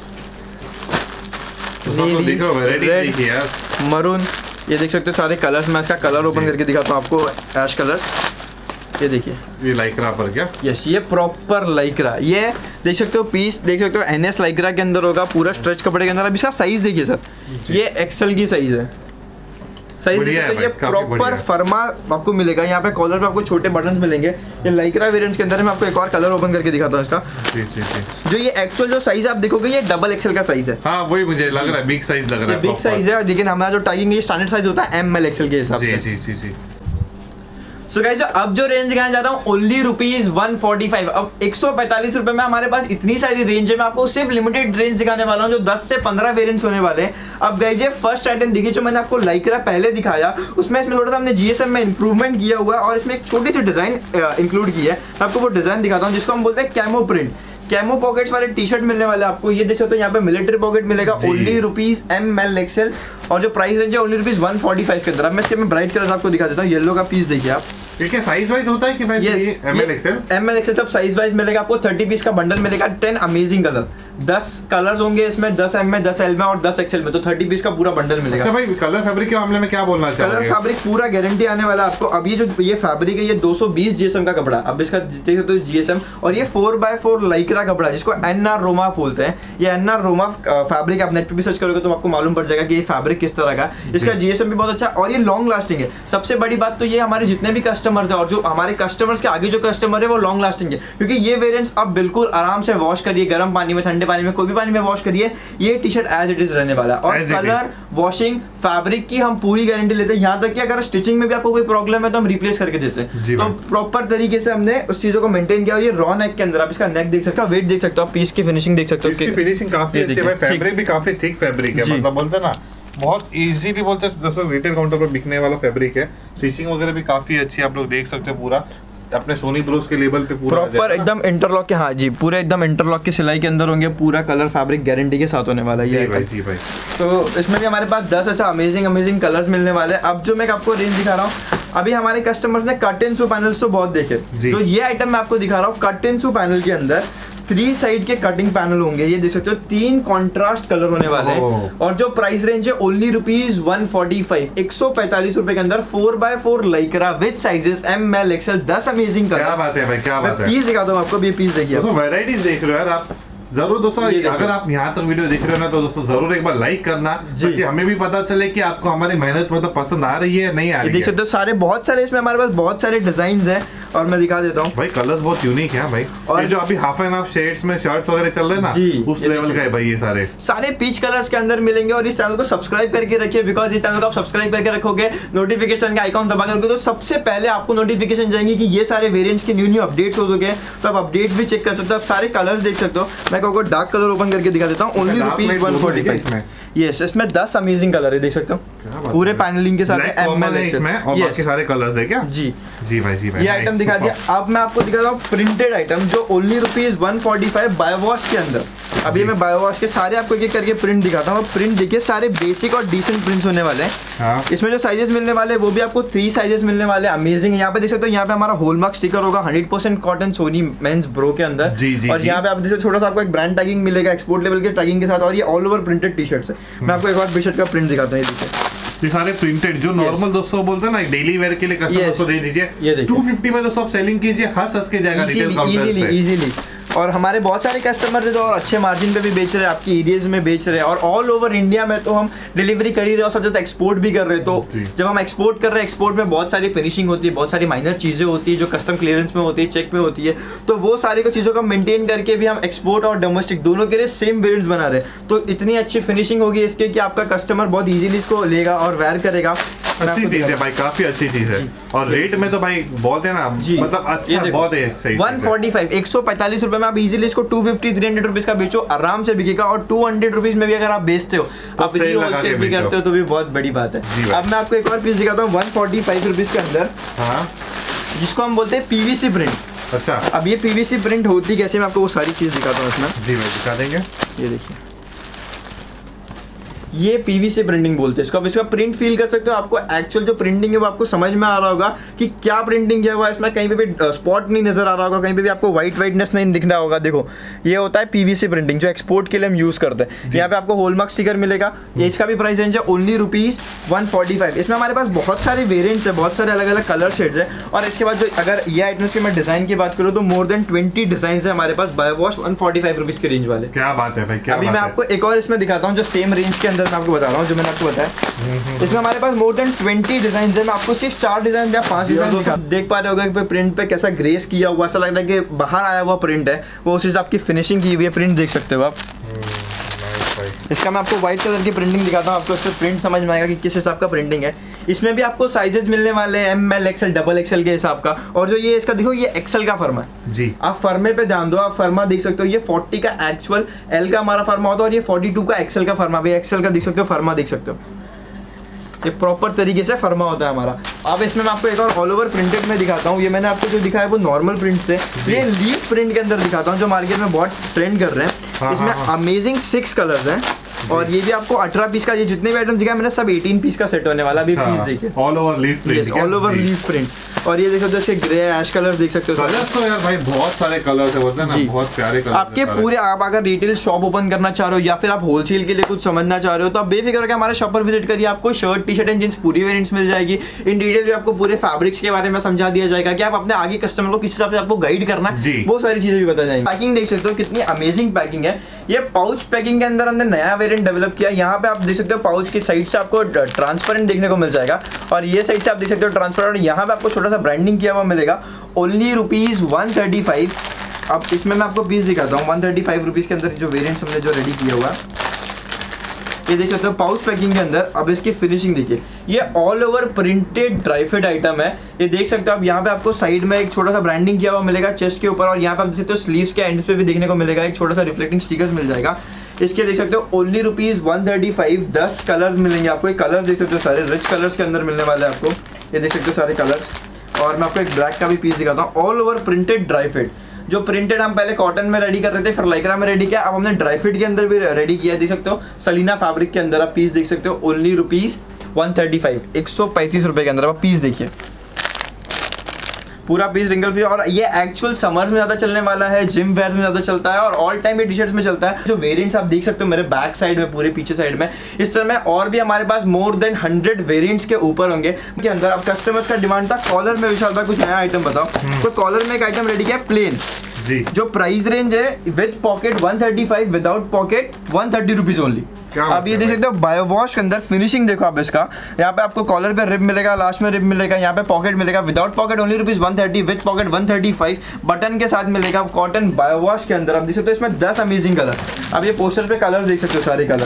तो देख लो वैरायटी देखिए यार, मरून, ये देख सकते हो सारे कलर्स। मैं इसका कलर ओपन करके दिखाता हूँ आपको, ऐश कलर। ये देखिए, ये लाइक्रा पर क्या? यस, ये प्रॉपर लाइक्रा। ये देख सकते हो पीस, देख सकते हो एनएस लाइक्रा के अंदर होगा, पूरा स्ट्रेच कपड़े के अंदर। अब इसका साइज देखिए सर, ये एक्सेल की साइज है। साइज तो ये प्रॉपर फर्मा आपको मिलेगा। यहाँ पे कॉलर पे आपको छोटे बटन्स मिलेंगे। ये लाइक्रा वेरिएंट्स के अंदर मैं आपको एक और कलर ओपन करके दिखाता हूँ इसका। जी जी जी। जो ये एक्चुअल जो साइज आप देखोगे, ये डबल एक्सेल का साइज है। हाँ, वही मुझे लग रहा है, बिग साइज लग रहा है। बिग साइज है, लेकिन हमारा जो टैगिंग है स्टैंडर्ड साइज होता है एम एल एक्सेल के हिसाब से। जी जी जी। सो गाइस, अब जो रेंज दिखाने जा रहा हूँ only rupees one forty five. अब एक सौ पैंतालीस रुपए में हमारे पास इतनी सारी रेंज है। मैं आपको सिर्फ लिमिटेड रेंज दिखाने वाला हूँ, जो दस से पंद्रह वेरिएंट्स होने वाले हैं। अब गाइस, ये फर्स्ट आइटम देखिए, जो मैंने आपको लाइक्रा पहले दिखाया, उसमें इसमें थोड़ा सा हमने जीएसएम में इंप्रूवमेंट किया हुआ है, और इसमें एक छोटी सी डिजाइन इंक्लूड की है। मैं आपको वो डिजाइन दिखाता हूँ, जिसको हम बोलते हैं कैमो प्रिंट। कैमो पॉकेट्स वाले टी शर्ट मिलने वाले आपको। ये देख सकते हो, यहाँ पे मिलिट्री पॉकेट मिलेगा only rupees M L XL, और जो प्राइस रेंज है only rupees one forty five के अंदर। अब मैं इसके में ब्राइट कलर आपको दिखा देता हूँ। येलो का पीस देखिए आप, ठीक है। साइज वाइज होता है कि भाई M L XL? M L XL सब साइज वाइज मिलेगा आपको। थर्टी पीस का बंडल मिलेगा, टेन अमेजिंग कलर, दस कलर्स होंगे इसमें, दस एम में, दस एल में और दस एक्सएल में। तो थर्टी पीस का पूरा बंडल मिलेगा। अच्छा भाई, कलर फैब्रिक के मामले में क्या बोलना चाहिए? कलर फैब्रिक पूरा गारंटी आने वाला है आपको। अब ये जो ये फैब्रिक है, ये दो सौ बीस जीएसएम का कपड़ा। अब इसका देख सकते हो जीएसएम, और ये फोर बाय फोर लाइक्रा कपड़ा, जिसको एनआर रोमा बोलते हैं। ये एनआर रोमा फैब्रिक आप नेट पे भी सर्च करोगे तो आपको मालूम पड़ जाएगा कि ये फैब्रिक किस तरह का। इसका जीएसएम भी बहुत अच्छा, और ये लॉन्ग लास्टिंग है। सबसे बड़ी बात तो ये, हमारे जितने भी कस्टमर्स हैं, और जो हमारे कस्टमर्स के आगे जो कस्टमर है, वो लॉन्ग लास्टिंग है, क्योंकि ये वेरिएंट्स आप बिल्कुल आराम से वॉश करिए, गर्म पानी में, ठंडे पानी में, कोई भी पानी में वॉश करिए, ये T shirt as it is रहने वाला है। और कलर, वॉशिंग, फैब्रिक की हम पूरी गारंटी लेते हैं। यहाँ तक कि अगर स्टिचिंग में भी आपको कोई प्रॉब्लम है तो हम रिप्लेस करके देते हैं। तो प्रॉपर तरीके से हमने उस चीजों को मेंटेन किया। और ये रॉ नेक के अंदर आप इसका नेक देख सकते हो, वेट देख सकते हो, पीस की फिनिशिंग देख सकते हो। इसकी फिनिशिंग काफी अच्छी है, फैब्रिक भी काफी थिक फैब्रिक है, मतलब बोलते हैं ना, बहुत इजीली बोलते हैं, जैसे रिटेल काउंटर पर बिकने वाला फैब्रिक है। स्टिचिंग वगैरह भी काफी अच्छी है, आप लोग देख सकते हो। पूरा अपने सोनी ब्रोस के लेवल पे पूरा प्रॉपर एकदम इंटरलॉक के, हाँ जी, पूरे एकदम इंटरलॉक की सिलाई के अंदर होंगे। पूरा कलर फैब्रिक गारंटी के साथ होने वाला है ये। जी भाई, जी भाई। तो इसमें भी हमारे पास दस ऐसा अमेजिंग अमेजिंग कलर्स मिलने वाले हैं। अब जो मैं आपको रेंज दिखा रहा हूँ, अभी हमारे कस्टमर्स ने कर्टेन शू पैनल्स तो बहुत देखे, तो ये आइटम मैं आपको दिखा रहा हूँ। कर्टेन शू पैनल के अंदर थ्री साइड के कटिंग पैनल होंगे, ये देख सकते हो, तीन कॉन्ट्रास्ट कलर होने वाले हैं। और जो प्राइस रेंज है only rupees one forty five, एक सौ पैंतालीस रुपए के अंदर, four by four lycra with sizes M L XL, दस अमेजिंग कलर। क्या बात है भाई, क्या बात है। पीस दिखाता हूँ आपको, भी पीस देखिए। वैरायटीज देख रहे हो यार आप, जरूर दोस्तों, अगर आप यहाँ तक वीडियो देख रहे हो ना, तो दोस्तों जरूर एक बार लाइक करना, ताकि हमें भी पता चले कि आपको हमारी मेहनत मतलब पसंद आ रही है नहीं आ रही है। देख सकते हो सारे, बहुत सारे इसमें हमारे पास बहुत सारे डिजाइन हैं, और मैं दिखा देता हूँ भाई। कलर्स बहुत यूनिक है भाई, और ये जो अभी हाफ एंड हाफ शेड्स में शर्ट्स वगैरह चल रहे हैं ना, उस लेवल का है भाई। ये सारे सारे पीच कलर्स के अंदर मिलेंगे। और इस चैनल को सब्सक्राइब करके रखिए, बिकॉज इस चैनल को आप सब्सक्राइब करके रखोगे, नोटिफिकेशन का आइकॉन दबा करके, तो सबसे पहले आपको नोटिफिकेशन जाएंगी कि ये सारे वेरिएंट्स के न्यू न्यू अपडेट्स हो चुके हैं। तो आप अपडेट भी चेक कर सकते हो, आप सारे कलर्स देख सकते हो। मैं मैं आपको डार्क कलर ओपन करके दिखा देता हूँ। Only rupees one forty five. Yes, इसमें दस अमेजिंग कलर है, देख सकते हो पूरे पैनलिंग के साथ इसमें, और बाकी सारे कलर्स है क्या? जी जी भाई जी भाई, ये आइटम दिखा दिया। अब मैं आपको दिखाता हूँ प्रिंटेड आइटम जो only rupees one forty five biowash के अंदर। अभी मैं बायोवॉश के सारे आपको एक एक करके प्रिंट दिखाता हूँ। प्रिंट देखिए सारे बेसिक और डिसेंट प्रिंट्स होने वाले हैं। हाँ। इसमें जो साइजेस मिलने वाले हैं वो भी आपको थ्री साइजेस मिलने वाले हैं। अमेजिंग है। यहाँ पे देख सकते हो, यहाँ पे हमारा हॉलमार्क स्टिकर होगा hundred percent cotton Soni men's bro के अंदर। जी, जी, और यहाँ पे आप देखो छोटा सा आपको एक ब्रांड टैगिंग मिलेगा एक्सपोर्ट लेवल के टैगिंग के साथ, और ये all over printed T shirts है। मैं आपको एक और टी शर्ट का प्रिंट दिखाता हूँ। ये देखिए ये सारे प्रिंटेड जो नॉर्मल दोस्तों बोलते हैं ना, डेली वेयर के लिए कस्टमर्स को दे दीजिए। टू फिफ्टी में तो सब सेलिंग कीजिए, हंस हंस के जाएगा रिटेल काउंटर्स पे इजीली। और हमारे बहुत सारे कस्टमर है जो और अच्छे मार्जिन पे भी बेच रहे हैं, आपकी एरियाज में बेच रहे हैं, और ऑल ओवर इंडिया में तो हम डिलीवरी कर ही रहे हैं और सब ज्यादा एक्सपोर्ट भी कर रहे हैं। तो जब हम एक्सपोर्ट कर रहे हैं, एक्सपोर्ट में बहुत सारी फिनिशिंग होती है, बहुत सारी माइनर चीजें होती है जो कस्टम क्लियरेंस में होती है, चेक में होती है। तो वो सारी को चीजों को मेंटेन करके भी हम एक्सपोर्ट और डोमेस्टिक दोनों के लिए सेम वेरिएंट्स बना रहे हैं। तो इतनी अच्छी फिनिशिंग होगी इसके कि आपका कस्टमर बहुत इजीली इसको लेगा और वेयर करेगा। अच्छी चीज है भाई, काफी अच्छी चीज है। और रेट में तो भाई बहुत है ना, मतलब अच्छा बहुत है। सही वन फोर्टी फाइव एक सौ पैंतालीस रुपए में आप इजीली इसको two fifty three hundred rupees का बेचो, आराम से बिकेगा। और टू हंड्रेड रुपीज में भी अगर आप बेचते हो, तो आप होलसेल भी करते हो, तो भी बहुत बड़ी बात है। अब मैं आपको एक और पीस दिखाता हूँ वन फोर्टी फाइव रुपीज के अंदर, जिसको हम बोलते हैं पीवीसी प्रिंट। अच्छा, अब ये पीवीसी प्रिंट होती कैसे, मैं आपको वो सारी चीज दिखाता हूँ इसमें। जी भाई दिखा देंगे। ये देखिए, ये पीवीसी प्रिंटिंग बोलते हैं इसको। अब इसका प्रिंट फील कर सकते हो, आपको एक्चुअल जो प्रिंटिंग है वो आपको समझ में आ रहा होगा कि क्या प्रिंटिंग किया हुआ है इसमें। कहीं पे भी स्पॉट नहीं नजर आ रहा होगा, कहीं पे भी आपको व्हाइट व्हाइटनेस नहीं दिख रहा होगा। देखो ये होता है पीवीसी प्रिंटिंग जो एक्सपोर्ट के लिए हम यूज करते हैं। यहाँ पे आपको हॉलमार्क स्टिकर मिलेगा। इसका भी प्राइस रेंज है only rupees one forty five. इसमें हमारे पास बहुत सारे वेरियंट्स है, बहुत सारे अलग अलग कलर शेड्स है। और इसके बाद जो अगर ये आइटम्स की मैं डिजाइन की बात करूँ तो मोर देन ट्वेंटी डिजाइन है हमारे पास biowash one forty five rupees के रेंज वाले। क्या बात है भाई, क्या अभी मैं आपको एक और इसमें दिखाता हूँ जो सेम रेंज के अंदर मैं आपको बता रहा हूँ, जो मैंने आपको बताया। इसमें हमारे पास मोर देन ट्वेंटी डिजाइन है। मैं आपको सिर्फ चार डिजाइन या पांच डिजाइन देख पा रहे होगा कि प्रिंट पे कैसा ग्रेस किया हुआ, ऐसा लग रहा है कि बाहर आया हुआ प्रिंट है। वो उस हिसाब की फिनिशिंग की हुई है, प्रिंट देख सकते हो आप। इसका मैं आपको व्हाइट कलर की प्रिंटिंग दिखाता हूँ, आपको इससे प्रिंट समझ में आएगा कि किस हिसाब का प्रिंटिंग है। इसमें भी आपको साइजेस मिलने वाले हैं, M L XL double XL के हिसाब का। और जो ये इसका देखो, ये एक्सएल का फर्मा है जी। आप फर्मे पे ध्यान दो, आप फर्मा देख सकते हो, ये फोर्टी का एक्चुअल एल का हमारा फर्मा होता है, और ये फोर्टी टू का एक्सएल का फर्मा। भी एक्सएल का देख सकते हो, फर्मा देख सकते हो, ये प्रॉपर तरीके से फर्मा होता है हमारा। अब इसमें मैं आपको एक और ऑल ओवर प्रिंटेड में दिखाता हूँ। ये मैंने आपको जो दिखाया है वो नॉर्मल प्रिंट थे, ये लीफ प्रिंट के अंदर दिखाता हूँ जो मार्केट में बहुत ट्रेंड कर रहे हैं। हाँ, इसमें हाँ, हाँ। अमेजिंग सिक्स कलर्स हैं, और ये भी आपको अठारह पीस का, ये जितने भी आइटम दिखाया मैंने सब अठारह पीस का सेट होने वाला। अभी पीस देखिए, all over leaf print, all over leaf print. और ये देखो जैसे ग्रे ऐश कलर देख सकते हो। कलर्स तो यार भाई बहुत सारे कलर्स है, बोलते हैं ना, बहुत प्यारे कलर्स आपके पूरे। आप अगर रिटेल शॉप ओपन करना चाह रहे हो या फिर आप होलसेल के लिए कुछ समझना चाह रहे हो, तो आप बेफिक्र होकर हमारे शॉप पर विजिट करिए। आपको shirt, T shirt and jeans पूरी वेरिएंट्स मिल जाएगी। इन डिटेल भी आपको पूरे फैब्रिक्स के बारे में समझा दिया जाएगा कि आप अपने आगे कस्टमर को किस हिसाब से आपको गाइड करना है, वो सारी चीजें भी बता जाएंगे। पैकिंग देख सकते हो कितनी अमेजिंग पैकिंग है। ये पाउच पैकिंग के अंदर हमने नया वेरिएंट डेवलप किया। यहाँ पे आप देख सकते हो पाउच की साइड से आपको ट्रांसपेरेंट देखने को मिल जाएगा, और ये साइड से आप देख सकते हो ट्रांसपेरेंट। यहाँ पे आपको छोटा सा ब्रांडिंग किया हुआ मिलेगा। Only rupees one thirty five. अब इसमें मैं आपको पीस दिखाता हूँ वन थर्टी फाइव रुपीज के अंदर जो वेरिएंट्स हमने जो रेडी किया हुआ है। ये देख सकते हो पाउच पैकिंग के अंदर। अब इसकी फिनिशिंग देखिए, ये all over printed dry fit item है। ये देख सकते हो आप, यहाँ पे आपको साइड में एक छोटा सा ब्रांडिंग किया हुआ मिलेगा चेस्ट के ऊपर, और यहाँ पे आप देख सकते हो स्लीव्स के एंड पे भी देखने को मिलेगा एक छोटा सा रिफ्लेक्टिंग स्टिकर्स मिल जाएगा। इसके देख सकते हो only rupees one thirty five. दस कलर्स मिलेंगे आपको। ये कलर देख सकते हो सारे रिच कलर्स के अंदर मिलने वाले हैं आपको। ये देख सकते हो सारे कलर्स। और मैं आपको एक ब्लैक का भी पीस दिखाता हूँ। All over printed dry fit, जो प्रिंटेड हम पहले कॉटन में रेडी कर रहे थे, फिर लाइक्रा में रेडी किया, अब हमने ड्राई फिट के अंदर भी रेडी किया। देख सकते हो सलीना फैब्रिक के अंदर आप पीस देख सकते हो। Only rupees one thirty five, एक सौ पैंतीस रुपए के अंदर आप पीस देखिए। पूरा पीस रिंगल फ्री, और ये एक्चुअल समर्स में ज्यादा चलने वाला है, जिम वेयर में ज्यादा चलता है, और ऑल टाइम ये टी शर्ट्स में चलता है। जो वेरिएंट्स आप देख सकते हो मेरे बैक साइड में, पूरे पीछे साइड में, इस तरह में और भी हमारे पास मोर देन हंड्रेड वेरिएंट्स के ऊपर होंगे के अंदर। अब कस्टमर्स का डिमांड था कॉलर में, विशाल भाई कुछ नया आइटम बताओ। तो कॉलर में एक आइटम रेडी किया प्लेन जी, जो प्राइस रेंज है with pocket one thirty five, without pocket one thirty rupees only. आप ये देख सकते हो बायोवॉश के अंदर फिनिशिंग देखो आप इसका। यहाँ पे आपको कॉलर पे रिब मिलेगा, लास्ट में रिब मिलेगा, यहाँ पे पॉकेट मिलेगा। Without pocket only rupees one thirty, with pocket one thirty five. Button के साथ मिलेगा कॉटन बायोवॉश के अंदर। आप देख सकते हो इसमें दस अमेजिंग कलर। अब ये पोस्टर पे कलर देख सकते हो सारे कलर।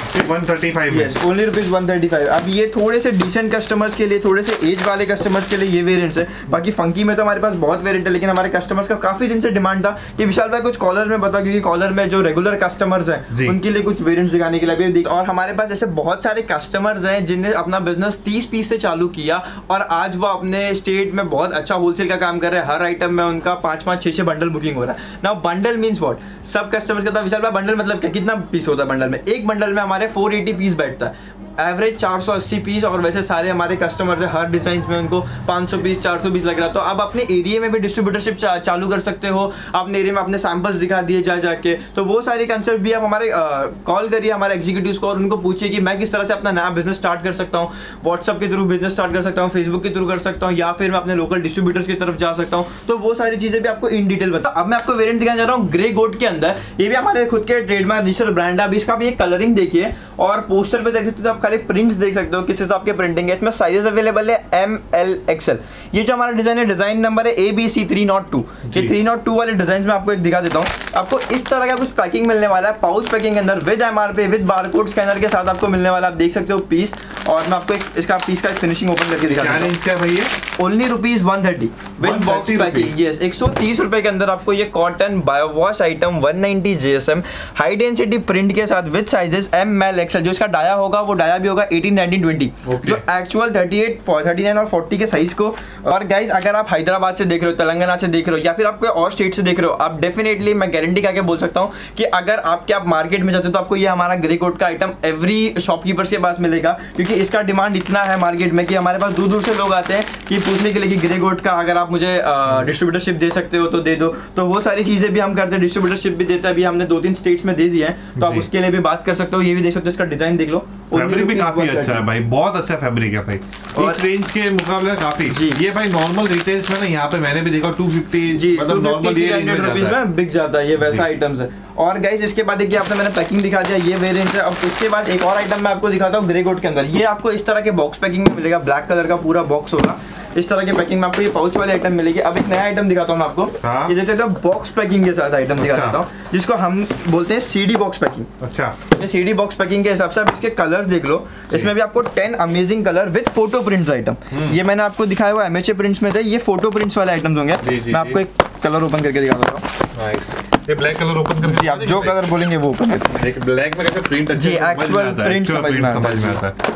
सिर्फ वन थर्टी फाइव में। Yes, only rupees one thirty five. अब ये थोड़े से डिसेंट कस्टमर्स के लिए, थोड़े से एज वाले कस्टमर्स के लिए ये वेरिएंट्स है। बाकी फंकी में तो हमारे पास बहुत वेरिएंट है, लेकिन हमारे कस्टमर्स का काफी दिन से डिमांड था कि विशाल भाई कुछ कॉलर में बताओ, क्योंकि कॉलर में जो रेगुलर कस्टमर्स हैं उनके लिए कुछ वेरिएंट्स दिखाने के लिए भी। और हमारे पास ऐसे बहुत सारे कस्टमर्स हैं जिन्हें अपना बिजनेस तीस पीस से चालू किया और आज वो अपने स्टेट में बहुत अच्छा होलसेल का काम कर रहे हैं। हर आइटम में उनका पांच पांच छह छह बंडल बुकिंग हो रहा है। नाउ बंडल मींस व्हाट, सब कस्टमर्स कहता है विशाल भाई बंडल मतलब क्या, कितना पीस होता है बंडल में? एक बंडल में हमारे फोर एटी पीस बैठता है, एवरेज चार सौ अस्सी पीस। और वैसे सारे हमारे कस्टमर्स है, हर डिजाइन में उनको पाँच सौ पीस चार सौ पीस लग रहा है। तो अब अपने एरिया में भी डिस्ट्रीब्यूटरशिप चा, चालू कर सकते हो। अपने एरिया में अपने सैंपल्स दिखा दिए जा जाके, तो वो सारे कंसेप्ट भी आप हमारे कॉल करिए हमारे एग्जीक्यूटिव्स को और उनको पूछिए कि मैं किस तरह से अपना नया बिजनेस स्टार्ट कर सकता हूँ। व्हाट्सअप के थ्रू बिजनेस स्टार्ट कर सकता हूँ, फेसबुक के थ्रू कर सकता हूँ, या फिर मैं अपने लोकल डिस्ट्रीब्यूटर्स की तरफ जा सकता हूँ। तो वो सारी चीजें भी आपको इन डिटेल बता। अब मैं आपको वेरिएंट दिखाने जा रहा हूँ ग्रे गोट के अंदर। ये भी हमारे खुद के ट्रेडमार्क रजिस्टर्ड ब्रांड है। अभी इसका भी एक कलरिंग देखिए और पोस्टर पे देख सकते हो, आप खाली प्रिंट्स देख सकते हो किस हिसाब के प्रिंटिंग है। इसमें साइजेस अवेलेबल है एम एल एक्सएल। ये जो हमारा डिजाइन है, डिजाइन नंबर है A B C three not two. ये थ्री नॉट टू वाले डिजाइन में आपको एक दिखा देता हूँ। आपको इस तरह का कुछ पैकिंग मिलने वाला है, पाउच पैकिंग के अंदर with MRP with barcode scanner के साथ आपको मिलने वाला है। आप देख सकते हो पीस, और मैं आपको एक इसका पीस का फिनिशिंग ओपन करके दिखा क्या रेंज का है भाई ये? Only rupees one thirty with box packing. Yes, एक सौ तीस रुपए के अंदर आपको ये cotton biowash item one ninety GSM high density print के साथ with sizes M L XL. जो इसका डाया होगा वो डाया भी होगा एटीन नाइनटीन ट्वेंटी, जो actual thirty eight thirty nine और फोर्टी के साइज को। और गाइज अगर आप हैदराबाद से देख रहे हो, तेलंगाना से देख रहे हो, या फिर आप कोई और स्टेट से देख रहे हो, आप डेफिनेटली मैं गारंटी करके बोल सकता हूँ कि अगर आपके आप मार्केट में जाते हो तो आपको ये हमारा ग्रे कोट का आइटम एवरी शॉपकीपर्स के पास मिलेगा, क्योंकि इसका डिमांड इतना है मार्केट में कि हमारे पास दूर दूर से लोग आते हैं कि पूछने के लिए कि ग्रे कोट का अगर आप मुझे डिस्ट्रीब्यूटरशिप दे सकते हो तो दे दो। तो वो सारी चीजें भी हम करते हैं, डिस्ट्रीब्यूटरशिप भी देते हैं। अभी हमने दो तीन स्टेट्स में दे दिए हैं, तो आप उसके लिए भी बात कर सकते हो। ये भी देख सकते हो, इसका डिजाइन देख लो, फैब्रिक भी काफी अच्छा है भाई, बहुत अच्छा फैब्रिक है भाई इस रेंज के मुकाबले काफी। ये भाई नॉर्मल रिटेल्स में ना, यहाँ पे मैंने भी देखा टू फिफ्टी मतलब नॉर्मल ये रेंज में बिक जाता है। ये वैसा आइटम्स है। और गाइस इसके बाद देखिए, आपने मैंने पैकिंग दिखा दिया, ये वेरिएंट है। अब उसके बाद एक और आइटम मैं आपको दिखाता हूँ ग्रे कोट के अंदर। ये आपको इस तरह के बॉक्स पैकिंग में मिलेगा, ब्लैक कलर का पूरा बॉक्स होगा। इस तरह के पैकिंग में आपको ये पाउच वाली आइटम मिलेगी। अब एक नया आइटम दिखाता हूँ मैं आपको। हाँ? ये जैसे बॉक्स पैकिंग के साथ आइटम दिखा देता हूँ, जिसको हम बोलते हैं सीडी बॉक्स पैकिंग। अच्छा, ये सीडी बॉक्स पैकिंग के हिसाब से आप इसके कलर्स देख लो। इसमें भी आपको ten amazing colour with photo prints item. ये मैंने आपको दिखाया हुआ एमएचए प्रिंट्स में थे, ये फोटो प्रिंट्स वाले आइटम्स होंगे। मैं आपको एक कलर ओपन करके दिखा देता हूँ। ये ब्लैक कलर ओपन करके आप जो कलर बोलेंगे वो ओपन करके। एक ब्लैक में कैसे प्रिंट अच्छा जी, एक्चुअल प्रिंट समझ में आता है।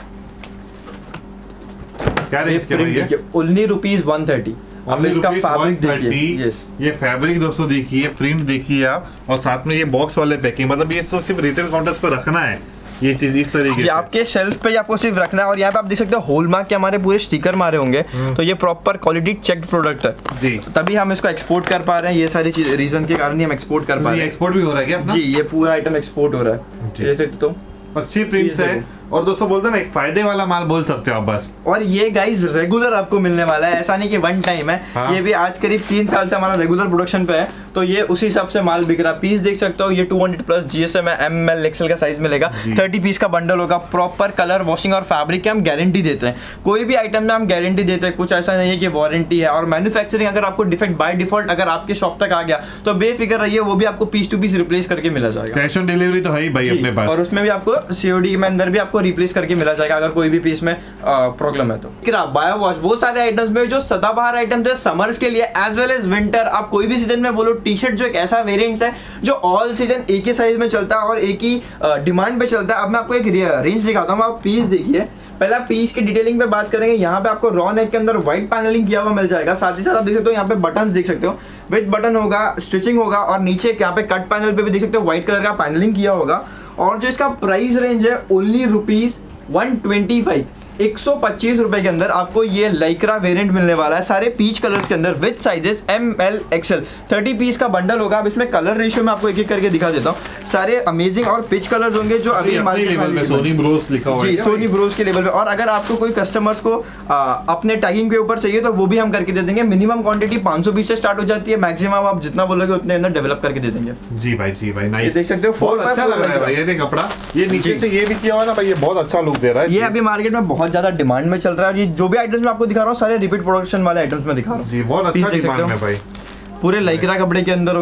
क्या रेंज के भाई ये? Only rupees one thirty. अब इसका फैब्रिक देखिए, ये फैब्रिक दोस्तों देखिए, प्रिंट देखिए आप, और साथ में ये बॉक्स वाले पैकिंग। मतलब ये तो सिर्फ रिटेल काउंटर्स पे रखना है ये चीज इस तरीके से, आपके शेल्फ पे आपको सिर्फ रखना है। और यहाँ पे आप देख सकते हो हॉलमार्क के हमारे पूरे स्टिकर मारे होंगे, तो ये प्रॉपर क्वालिटी चेक्ड प्रोडक्ट है जी, तभी हम इसको एक्सपोर्ट कर पा रहे हैं। ये सारी चीज रीजन के कारण ही हम एक्सपोर्ट कर पा रहे हैं। एक्सपोर्ट भी हो रहा है क्या जी? ये पूरा आइटम एक्सपोर्ट हो रहा है जी। तो अच्छी प्रिंट्स है, और दोस्तों बोलते हैं ना, एक फायदे वाला माल बोल सकते हो आप बस। और ये गाइस रेगुलर आपको मिलने वाला है, ऐसा नहीं कि वन टाइम है। हाँ? ये भी आज करीब तीन साल से हमारा रेगुलर प्रोडक्शन पे है, तो ये उसी हिसाब से माल बिक रहा है। पीस देख सकते हो, ये टू हंड्रेड प्लस जीएसएम है, एम एल एक्सएल का साइज मिलेगा। थर्टी पीस का बंडल होगा। प्रॉपर कलर वॉशिंग और फैब्रिक की हम गारंटी देते हैं। कोई भी आइटम में हम गारंटी देते हैं, कुछ ऐसा नहीं है कि वारंटी है। और मैन्युफैक्चरिंग अगर आपको डिफेक्ट बाय डिफॉल्ट अगर आपके शॉप तक आ गया तो बेफिक्र रहिए, वो भी आपको पीस टू पीस रिप्लेस करके मिला जाएगा। कैश ऑन डिलीवरी तो है ही भाई अपने पास, और उसमें भी आपको सीओडी में अंदर भी आपको रिप्लेस करके मिला जाएगा अगर कोई भी पीस में प्रॉब्लम है तो। बायो वॉश, वो सारे आइटम्स में जो सदाबहार आइटम्स है समर्स के लिए एज वेल एज विंटर, आप कोई भी सीजन में बोलो। टी शर्ट जो एक ऐसा वेरिएंट्स है जो ऑल सीजन एक ही साइज में चलता है और एक ही डिमांड पे चलता है। अब मैं आपको एक रेंज दिखाता हूँ, आप पीस देखिए। पहला पीस की डिटेलिंग पे बात करेंगे। यहाँ पे आपको रॉ नेक के अंदर व्हाइट पैनलिंग किया हुआ मिल जाएगा। साथ ही साथ आप देख सकते हो यहाँ पे बटन देख सकते हो, विद बटन होगा, स्टिचिंग होगा, और नीचे यहाँ पे कट पैनल पे भी देख सकते हो व्हाइट कलर का पैनलिंग किया होगा। और जो इसका प्राइस रेंज है only rupees one twenty five, एक सौ पच्चीस रुपए के अंदर आपको ये लाइक्रा वेरिएंट मिलने वाला है, सारे पीच कलर्स के अंदर with sizes M L XL. Thirty piece का बंडल होगा। अब इसमें कलर रेशियो में आपको एक एक करके दिखा देता हूँ। सारे अमेजिंग और पिच कलर्स होंगे जो अभी लेवल में सोनी ब्रोस लिखा हुआ है, सोनी ब्रोस के लेवल पे। और अगर आपको कोई कस्टमर्स को आ, अपने टैगिंग के ऊपर चाहिए तो वो भी हम करके दे देंगे। मिनिमम क्वांटिटी पाँच सौ पीस से स्टार्ट हो जाती है, मैक्सिमम आप जितना बोलोगे उतने अंदर डेवलप करके दे देंगे। जी भाई, जी भाई, नाइस। देख सकते हो बहुत अच्छा लग रहा है भाई ये कपड़ा। ये नीचे से ये भी किया हुआ ना भाई, ये बहुत अच्छा लुक दे रहा है। ये अभी मार्केट में बहुत ज्यादा डिमांड में चल रहा है। ये जो भी आइटम्स मैं आपको दिखा रहा हूँ सारे रिपीट प्रोडक्शन वाले आइटम्स में दिखा रहा हूँ जी, बहुत अच्छा डिमांड में भाई। पूरे लाइक्रा कपड़े के अंदर होंगे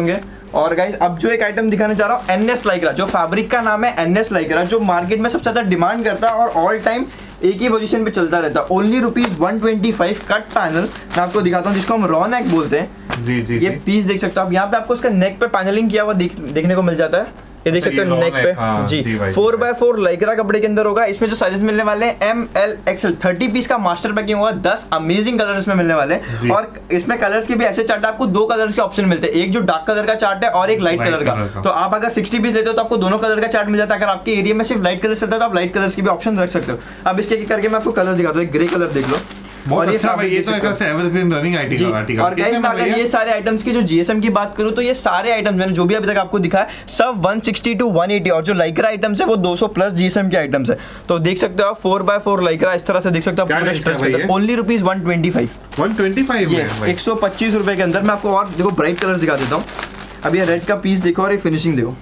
और गाइस अब जो एक आइटम दिखाने जा रहा हूँ एनएस लाइक्रा, जो फैब्रिक का नाम है एनएस लाइक्रा, जो मार्केट में सबसे ज्यादा डिमांड करता है और ऑल टाइम एक ही पोजीशन पे चलता रहता है। Only rupees one twenty five cut panel मैं आपको दिखाता हूँ, जिसको हम रॉ नेक बोलते हैं। जी जी ये पीस देख सकते हो आप, यहाँ पे आपको इसका नेक पे पैनलिंग किया हुआ देख, देखने को मिल जाता है। ये देख सकते हो नेक पे। हाँ, जी फोर बाय फोर लाइक्रा कपड़े के अंदर होगा। इसमें जो साइजेस मिलने वाले हैं M L XL, thirty piece का मास्टर पैकिंग होगा, दस अमेजिंग कलर इसमें मिलने वाले हैं। और इसमें कलर्स के भी ऐसे चार्ट आपको दो कलर्स के ऑप्शन मिलते हैं, एक जो डार्क कलर का चार्ट है और एक लाइट कलर का। तो आप अगर सिक्सटी पीस लेते हो तो आपको दोनों कलर का चार्ट मिल जाता है। अगर आपके एरिया में सिर्फ लाइट कलर चलता है तो आप लाइट कलर्स की भी ऑप्शन रख सकते हो। अब इसके करके मैं आपको कलर दिखाता हूँ, ग्रे कलर देख लो। और ये अच्छा भाई, ये तो एक तरह से एवरग्रीन रनिंग आर्टिकल आर्टिकल। और गाइस मैं अगर ये सारे आइटम्स की जो जीएसएम की बात करूं तो ये सारे आइटम्स मैंने जो भी अभी तक आपको दिखाया सब one sixty two one eighty, और जो लाइक्रा आइटम्स है वो दो सौ प्लस जीएसएम के आइटम्स है। तो देख सकते हो आप फोर बाय फोर लाइक्रा इस तरह से देख सकते हो। Only rupees one twenty five one twenty five एक सौ पच्चीस रुपए के अंदर। मैं आपको और देखो ब्राइट कलर दिखा देता हूँ। अब ये रेड का पीस देखो और ये फिनिशिंग देखो।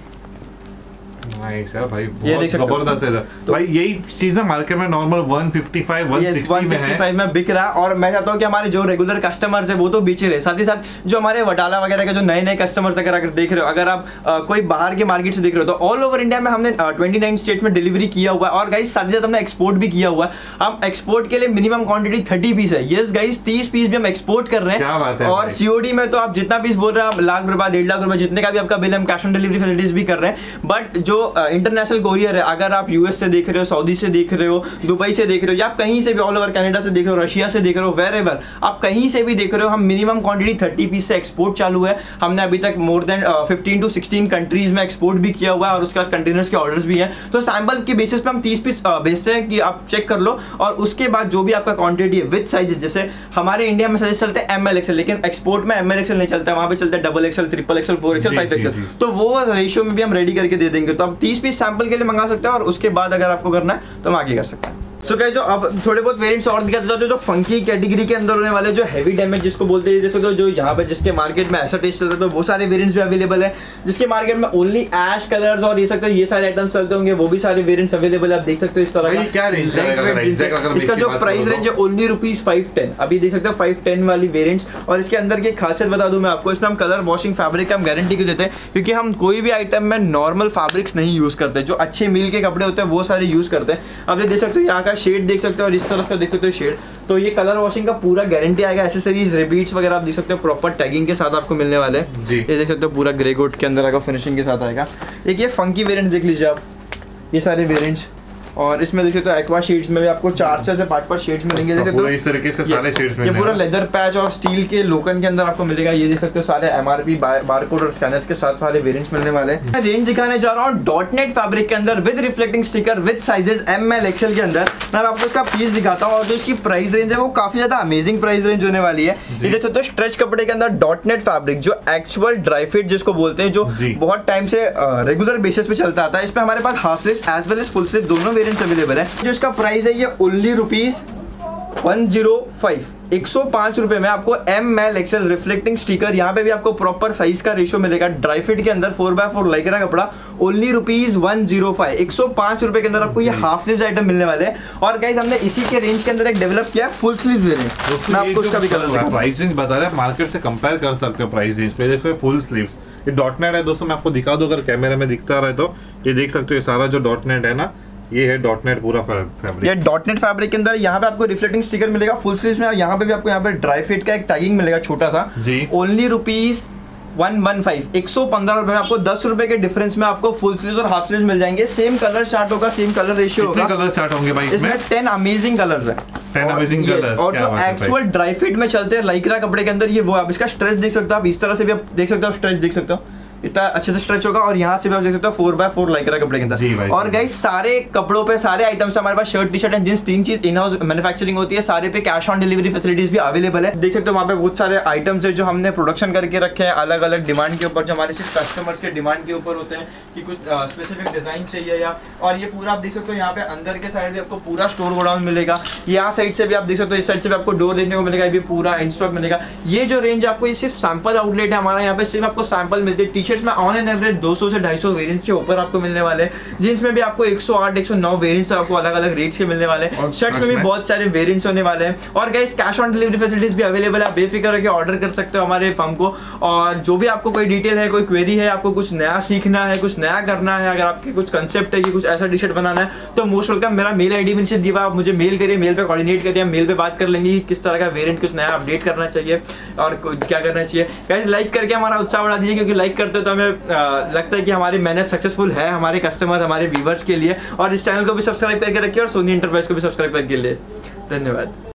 नाइस है भाई, बहुत जबरदस्त है तो भाई। यही चीज ना मार्केट में normal one fifty five one sixty में, में बिक रहा है। और मैं चाहता हूँ कि हमारे जो रेगुलर कस्टमर्स है वो तो बेच रहे, साथ ही साथ जो हमारे वटाला वगैरह के जो नए नए कस्टमर्स अगर अगर देख रहे हो, अगर आप आ, कोई बाहर के मार्केट से देख रहे हो तो ऑल ओवर इंडिया में हमने ट्वेंटी नाइन स्टेट में डिलीवरी किया हुआ है। और गाइस साथ ही साथ हमने एक्सपोर्ट भी किया हुआ है। हम एक्सपोर्ट के लिए मिनिमम क्वांटिटी थर्टी पीस है। यस गाइस तीस पीस भी हम एक्सपोर्ट कर रहे हैं। और सीओडी में तो आप जितना पीस बोल रहे हैं, आप लाख रुपए डेढ़ लाख रुपए जितने का भी आपका बिल, हम कैश ऑन डिलीवरी फैसिलिटीज भी कर रहे हैं। बट जो इंटरनेशनल कोरियर है, अगर आप यूएस से देख रहे हो, सऊदी से देख रहे हो, दुबई से देख रहे हो, या आप कहीं से भी ऑल ओवर कनाडा से देख रहे हो, रशिया से देख रहे हो, वेर एवर आप कहीं से भी देख रहे हो, हम मिनिमम क्वांटिटी थर्टी पीस से एक्सपोर्ट चालू है। हमने अभी तक more than fifteen two sixteen countries में एक्सपोर्ट भी किया हुआ है और उसके बाद कंटेनर्स के ऑर्डर्स भी हैं। तो सैंपल के बेसिस पे हम तीस पीस भेजते हैं कि आप चेक कर लो, और उसके बाद जो भी आपका क्वांटिटी है विद साइजेस, जैसे हमारे इंडिया में साइज चलते हैं एम एल एक्सएल, लेकिन एक्सपोर्ट में एम एल एक्सएल नहीं चलता है, वहां पे चलता है double XL, triple XL, four XL, five XL. तो वो रेशियो में भी हम रेडी करके दे देंगे। तो आप तीस पीस सैंपल के लिए मंगा सकते हैं और उसके बाद अगर आपको करना है तो हम आगे कर सकते हैं। सो गाइस जो अब थोड़े बहुत वेरिएंट्स और दिखा देता हूं, जो फंकी कैटेगरी के अंदर होने वाले जो हैवी डैमेज जिसको बोलते हैं, जैसे तो जो यहाँ पे जिसके मार्केट में ऐसा टेस्ट चलता है तो वो सारे वेरिएंट्स भी अवेलेबल है। जिसके मार्केट में ओनली ऐश कलर्स और ये सकते ये सारे आइटम्स चलते होंगे, वो भी सारे वेरिएंट्स अवेलेबल है। आप देख सकते हो इस तरह का क्या रेंज है। इसका जो प्राइस रेंज है ओनली रुपीज फाइव टेन। अभी देख सकते हो फाइव टेन वाली वेरिएंट्स। और इसके अंदर की खासियत बता दूं मैं आपको, इसमें हम कलर वॉशिंग फैब्रिक का हम गारंटी क्यों देते हैं, क्योंकि हम कोई भी आइटम में नॉर्मल फैब्रिक्स नहीं यूज करते। जो अच्छे मील के कपड़े होते हैं वो सारे यूज करते हैं। आप देख सकते हो यहाँ का शेड देख सकते हो, इस तरफ का देख सकते हो शेड। तो ये कलर वॉशिंग का पूरा गारंटी आएगा। एसेसरीज रिबीट्स वगैरह आप देख सकते हो प्रॉपर टैगिंग के साथ आपको मिलने वाले हैं। ये देख सकते हो पूरा ग्रे कोट के अंदर आएगा, फिनिशिंग के साथ आएगा। एक ये फंकी वेरिएंट देख लीजिए आप, ये सारे वेरिएंट्स। और इसमें देख सकते हो एक्वा शेड्स में भी आपको चार चार से पांच पांच शेड्स मिलेंगे। देख सकते हो इस तरीके से सारे शेड्स मिलेंगे। ये पूरा लेदर पैच और स्टील के लोकन के अंदर आपको मिलेगा। ये देख सकते हो सारे एमआरपी बारकोड और स्कैनर के साथ सारे वेरिएंट्स मिलने वाले हैं। मैं रेंज दिखाने जा रहा हूँ डॉट नेट फैब्रिक के अंदर with reflecting sticker with sizes M L XL के अंदर। मैं आपको इसका पीस दिखाता हूँ और जो इसकी प्राइस रेंज है वो काफी ज्यादा अमेजिंग प्राइस रेंज होने वाली है। ये देख सकते हो स्ट्रेच कपड़े के अंदर डॉट नेट फैब्रिक, जो एक्चुअल ड्राई फिट जिसको बोलते हैं, जो बहुत टाइम से रेगुलर बेसिस पे चलता आता है। इसमें हमारे पास half sleeves as well as full sleeve दोनों वेरिएंट्स अवेलेबल है। जो इसका प्राइस है ये only rupees one zero five, एक सौ पांच रुपए में आपको M L XL reflecting sticker. यहाँ पे भी आपको प्रॉपर साइज का रेशियो मिलेगा। ड्राई फिट के अंदर फोर बाय फोर लाइक्रा कपड़ा only rupees one zero five, एक सौ पांच रुपए के अंदर आपको ये हाफ स्लीव्स आइटम मिलने वाले हैं। और गाइस हमने इसी के रेंज के अंदर एक डेवलप किया है फुल स्लीव्स वेरिएंट। मैं आपको इसका भी कलर प्राइस रेंज बता रहे हैं, मार्केट से कंपेयर कर सकते हो प्राइस रेंज पे। देखो फुल स्लीव्स ये डॉट नेट है दोस्तों। मैं आपको दिखा दूं, अगर कैमरे में दिखता रहे तो ये देख सकते हो, ये सारा जो डॉट नेट है ना, ये है डॉट नेट पूरा फैब्रिक। ये डॉट नेट फैब्रिक के अंदर यहाँ पे आपको रिफ्लेक्टिंग स्टिकर मिलेगा फुल स्लीव्स में। यहाँ पे भी आपको यहाँ पे ड्राई फिट का एक टैगिंग मिलेगा छोटा सा जी। Only rupees one one five, एक सौ पंद्रह रुपए में आपको दस रुपए के डिफरेंस में आपको फुल स्लीव्स और हाफ स्लीव्स मिल जाएंगे। सेम कलर चार्ट होगा, सेम कलर रेशियो होगा। कलर चार्ट होंगे भाई इसमें? टेन अमेजिंग कलर्स है। Ten amazing colours. और जो एक्चुअल ड्राई फिट में चलते हैं लाइक्रा कपड़े के अंदर, ये वो आप इसका स्ट्रेच देख सकते हो। आप इस तरह से भी आप देख सकते हो, स्ट्रेच देख सकते हो, इतना अच्छे से स्ट्रेच होगा। और यहाँ से भी आप देख सकते हो फोर बाय फोर लाइक्रा कपड़े के अंदर। और गाइस सारे कपड़ों पे सारे आइटम्स हमारे पास shirt T shirt and jeans तीन चीज इन हाउस मैन्युफैक्चरिंग होती है। सारे पे कैश ऑन डिलीवरी फैसिलिटीज भी अवेलेबल है। देख सकते हो वहाँ पे बहुत सारे आइटम्स है जो हमने प्रोडक्शन करके रखे हैं अलग अलग डिमांड के ऊपर, जो हमारे सिर्फ कस्टमर्स के डिमांड के ऊपर होते हैं कि कुछ स्पेसिफिक डिजाइन चाहिए या। और ये पूरा आप देख सकते हो यहाँ पे अंदर के साइड भी आपको पूरा स्टोर गोडाउन मिलेगा। यहाँ साइड से भी आप देख सकते हो, इस साइड से भी आपको डोर देखने को मिलेगा, ये भी पूरा इन स्टॉक मिलेगा। ये जो रेंज आपको ये सिर्फ सैंपल आउटलेट है हमारा, यहाँ पे सिर्फ आपको सैंपल मिलते हैं। टी शर्ट्स में ऑन एन एवरेज दो सौ से ढाई सौ वेरिएंट्स के ऊपर आपको मिलने वाले हैं। जींस में भी आपको एक सौ आठ एक सौ नौ वेरिएंट्स आपको अलग अलग रेट्स के मिलने वाले हैं। शर्ट्स में भी बहुत सारे वेरिएंट्स होने वाले हैं। और guys cash on delivery facilities भी अवेलेबल है, आप बेफिक्र होकर ऑर्डर कर सकते हो हमारे फर्म को। और जो भी आपको कोई डिटेल है, कोई क्वेरी है, आपको कुछ नया सीखना है, कुछ नया करना है, अगर आपके कुछ कंसेप्ट है कि कुछ ऐसा टी शर्ट बनाना है, तो मोस्ट वेलकम। मेरा मेल आईडी भी नीचे दिया, आप मुझे मेल करिए, मेल पे कोऑर्डिनेट करिए, हम मेल पे बात कर लेंगे कि किस तरह का वेरिएंट कुछ नया अपडेट करना चाहिए और क्या करना चाहिए। गाइस लाइक करके हमारा उत्साह बढ़ा दीजिए, क्योंकि लाइक करते हो तो हमें आ, लगता है कि हमारी मेहनत सक्सेसफुल है हमारे कस्टमर्स, हमारे व्यूवर्स के लिए। और इस चैनल को भी सब्सक्राइब करके रखिए और सोनी एंटरप्राइज को भी सब्सक्राइब करके लिए। धन्यवाद।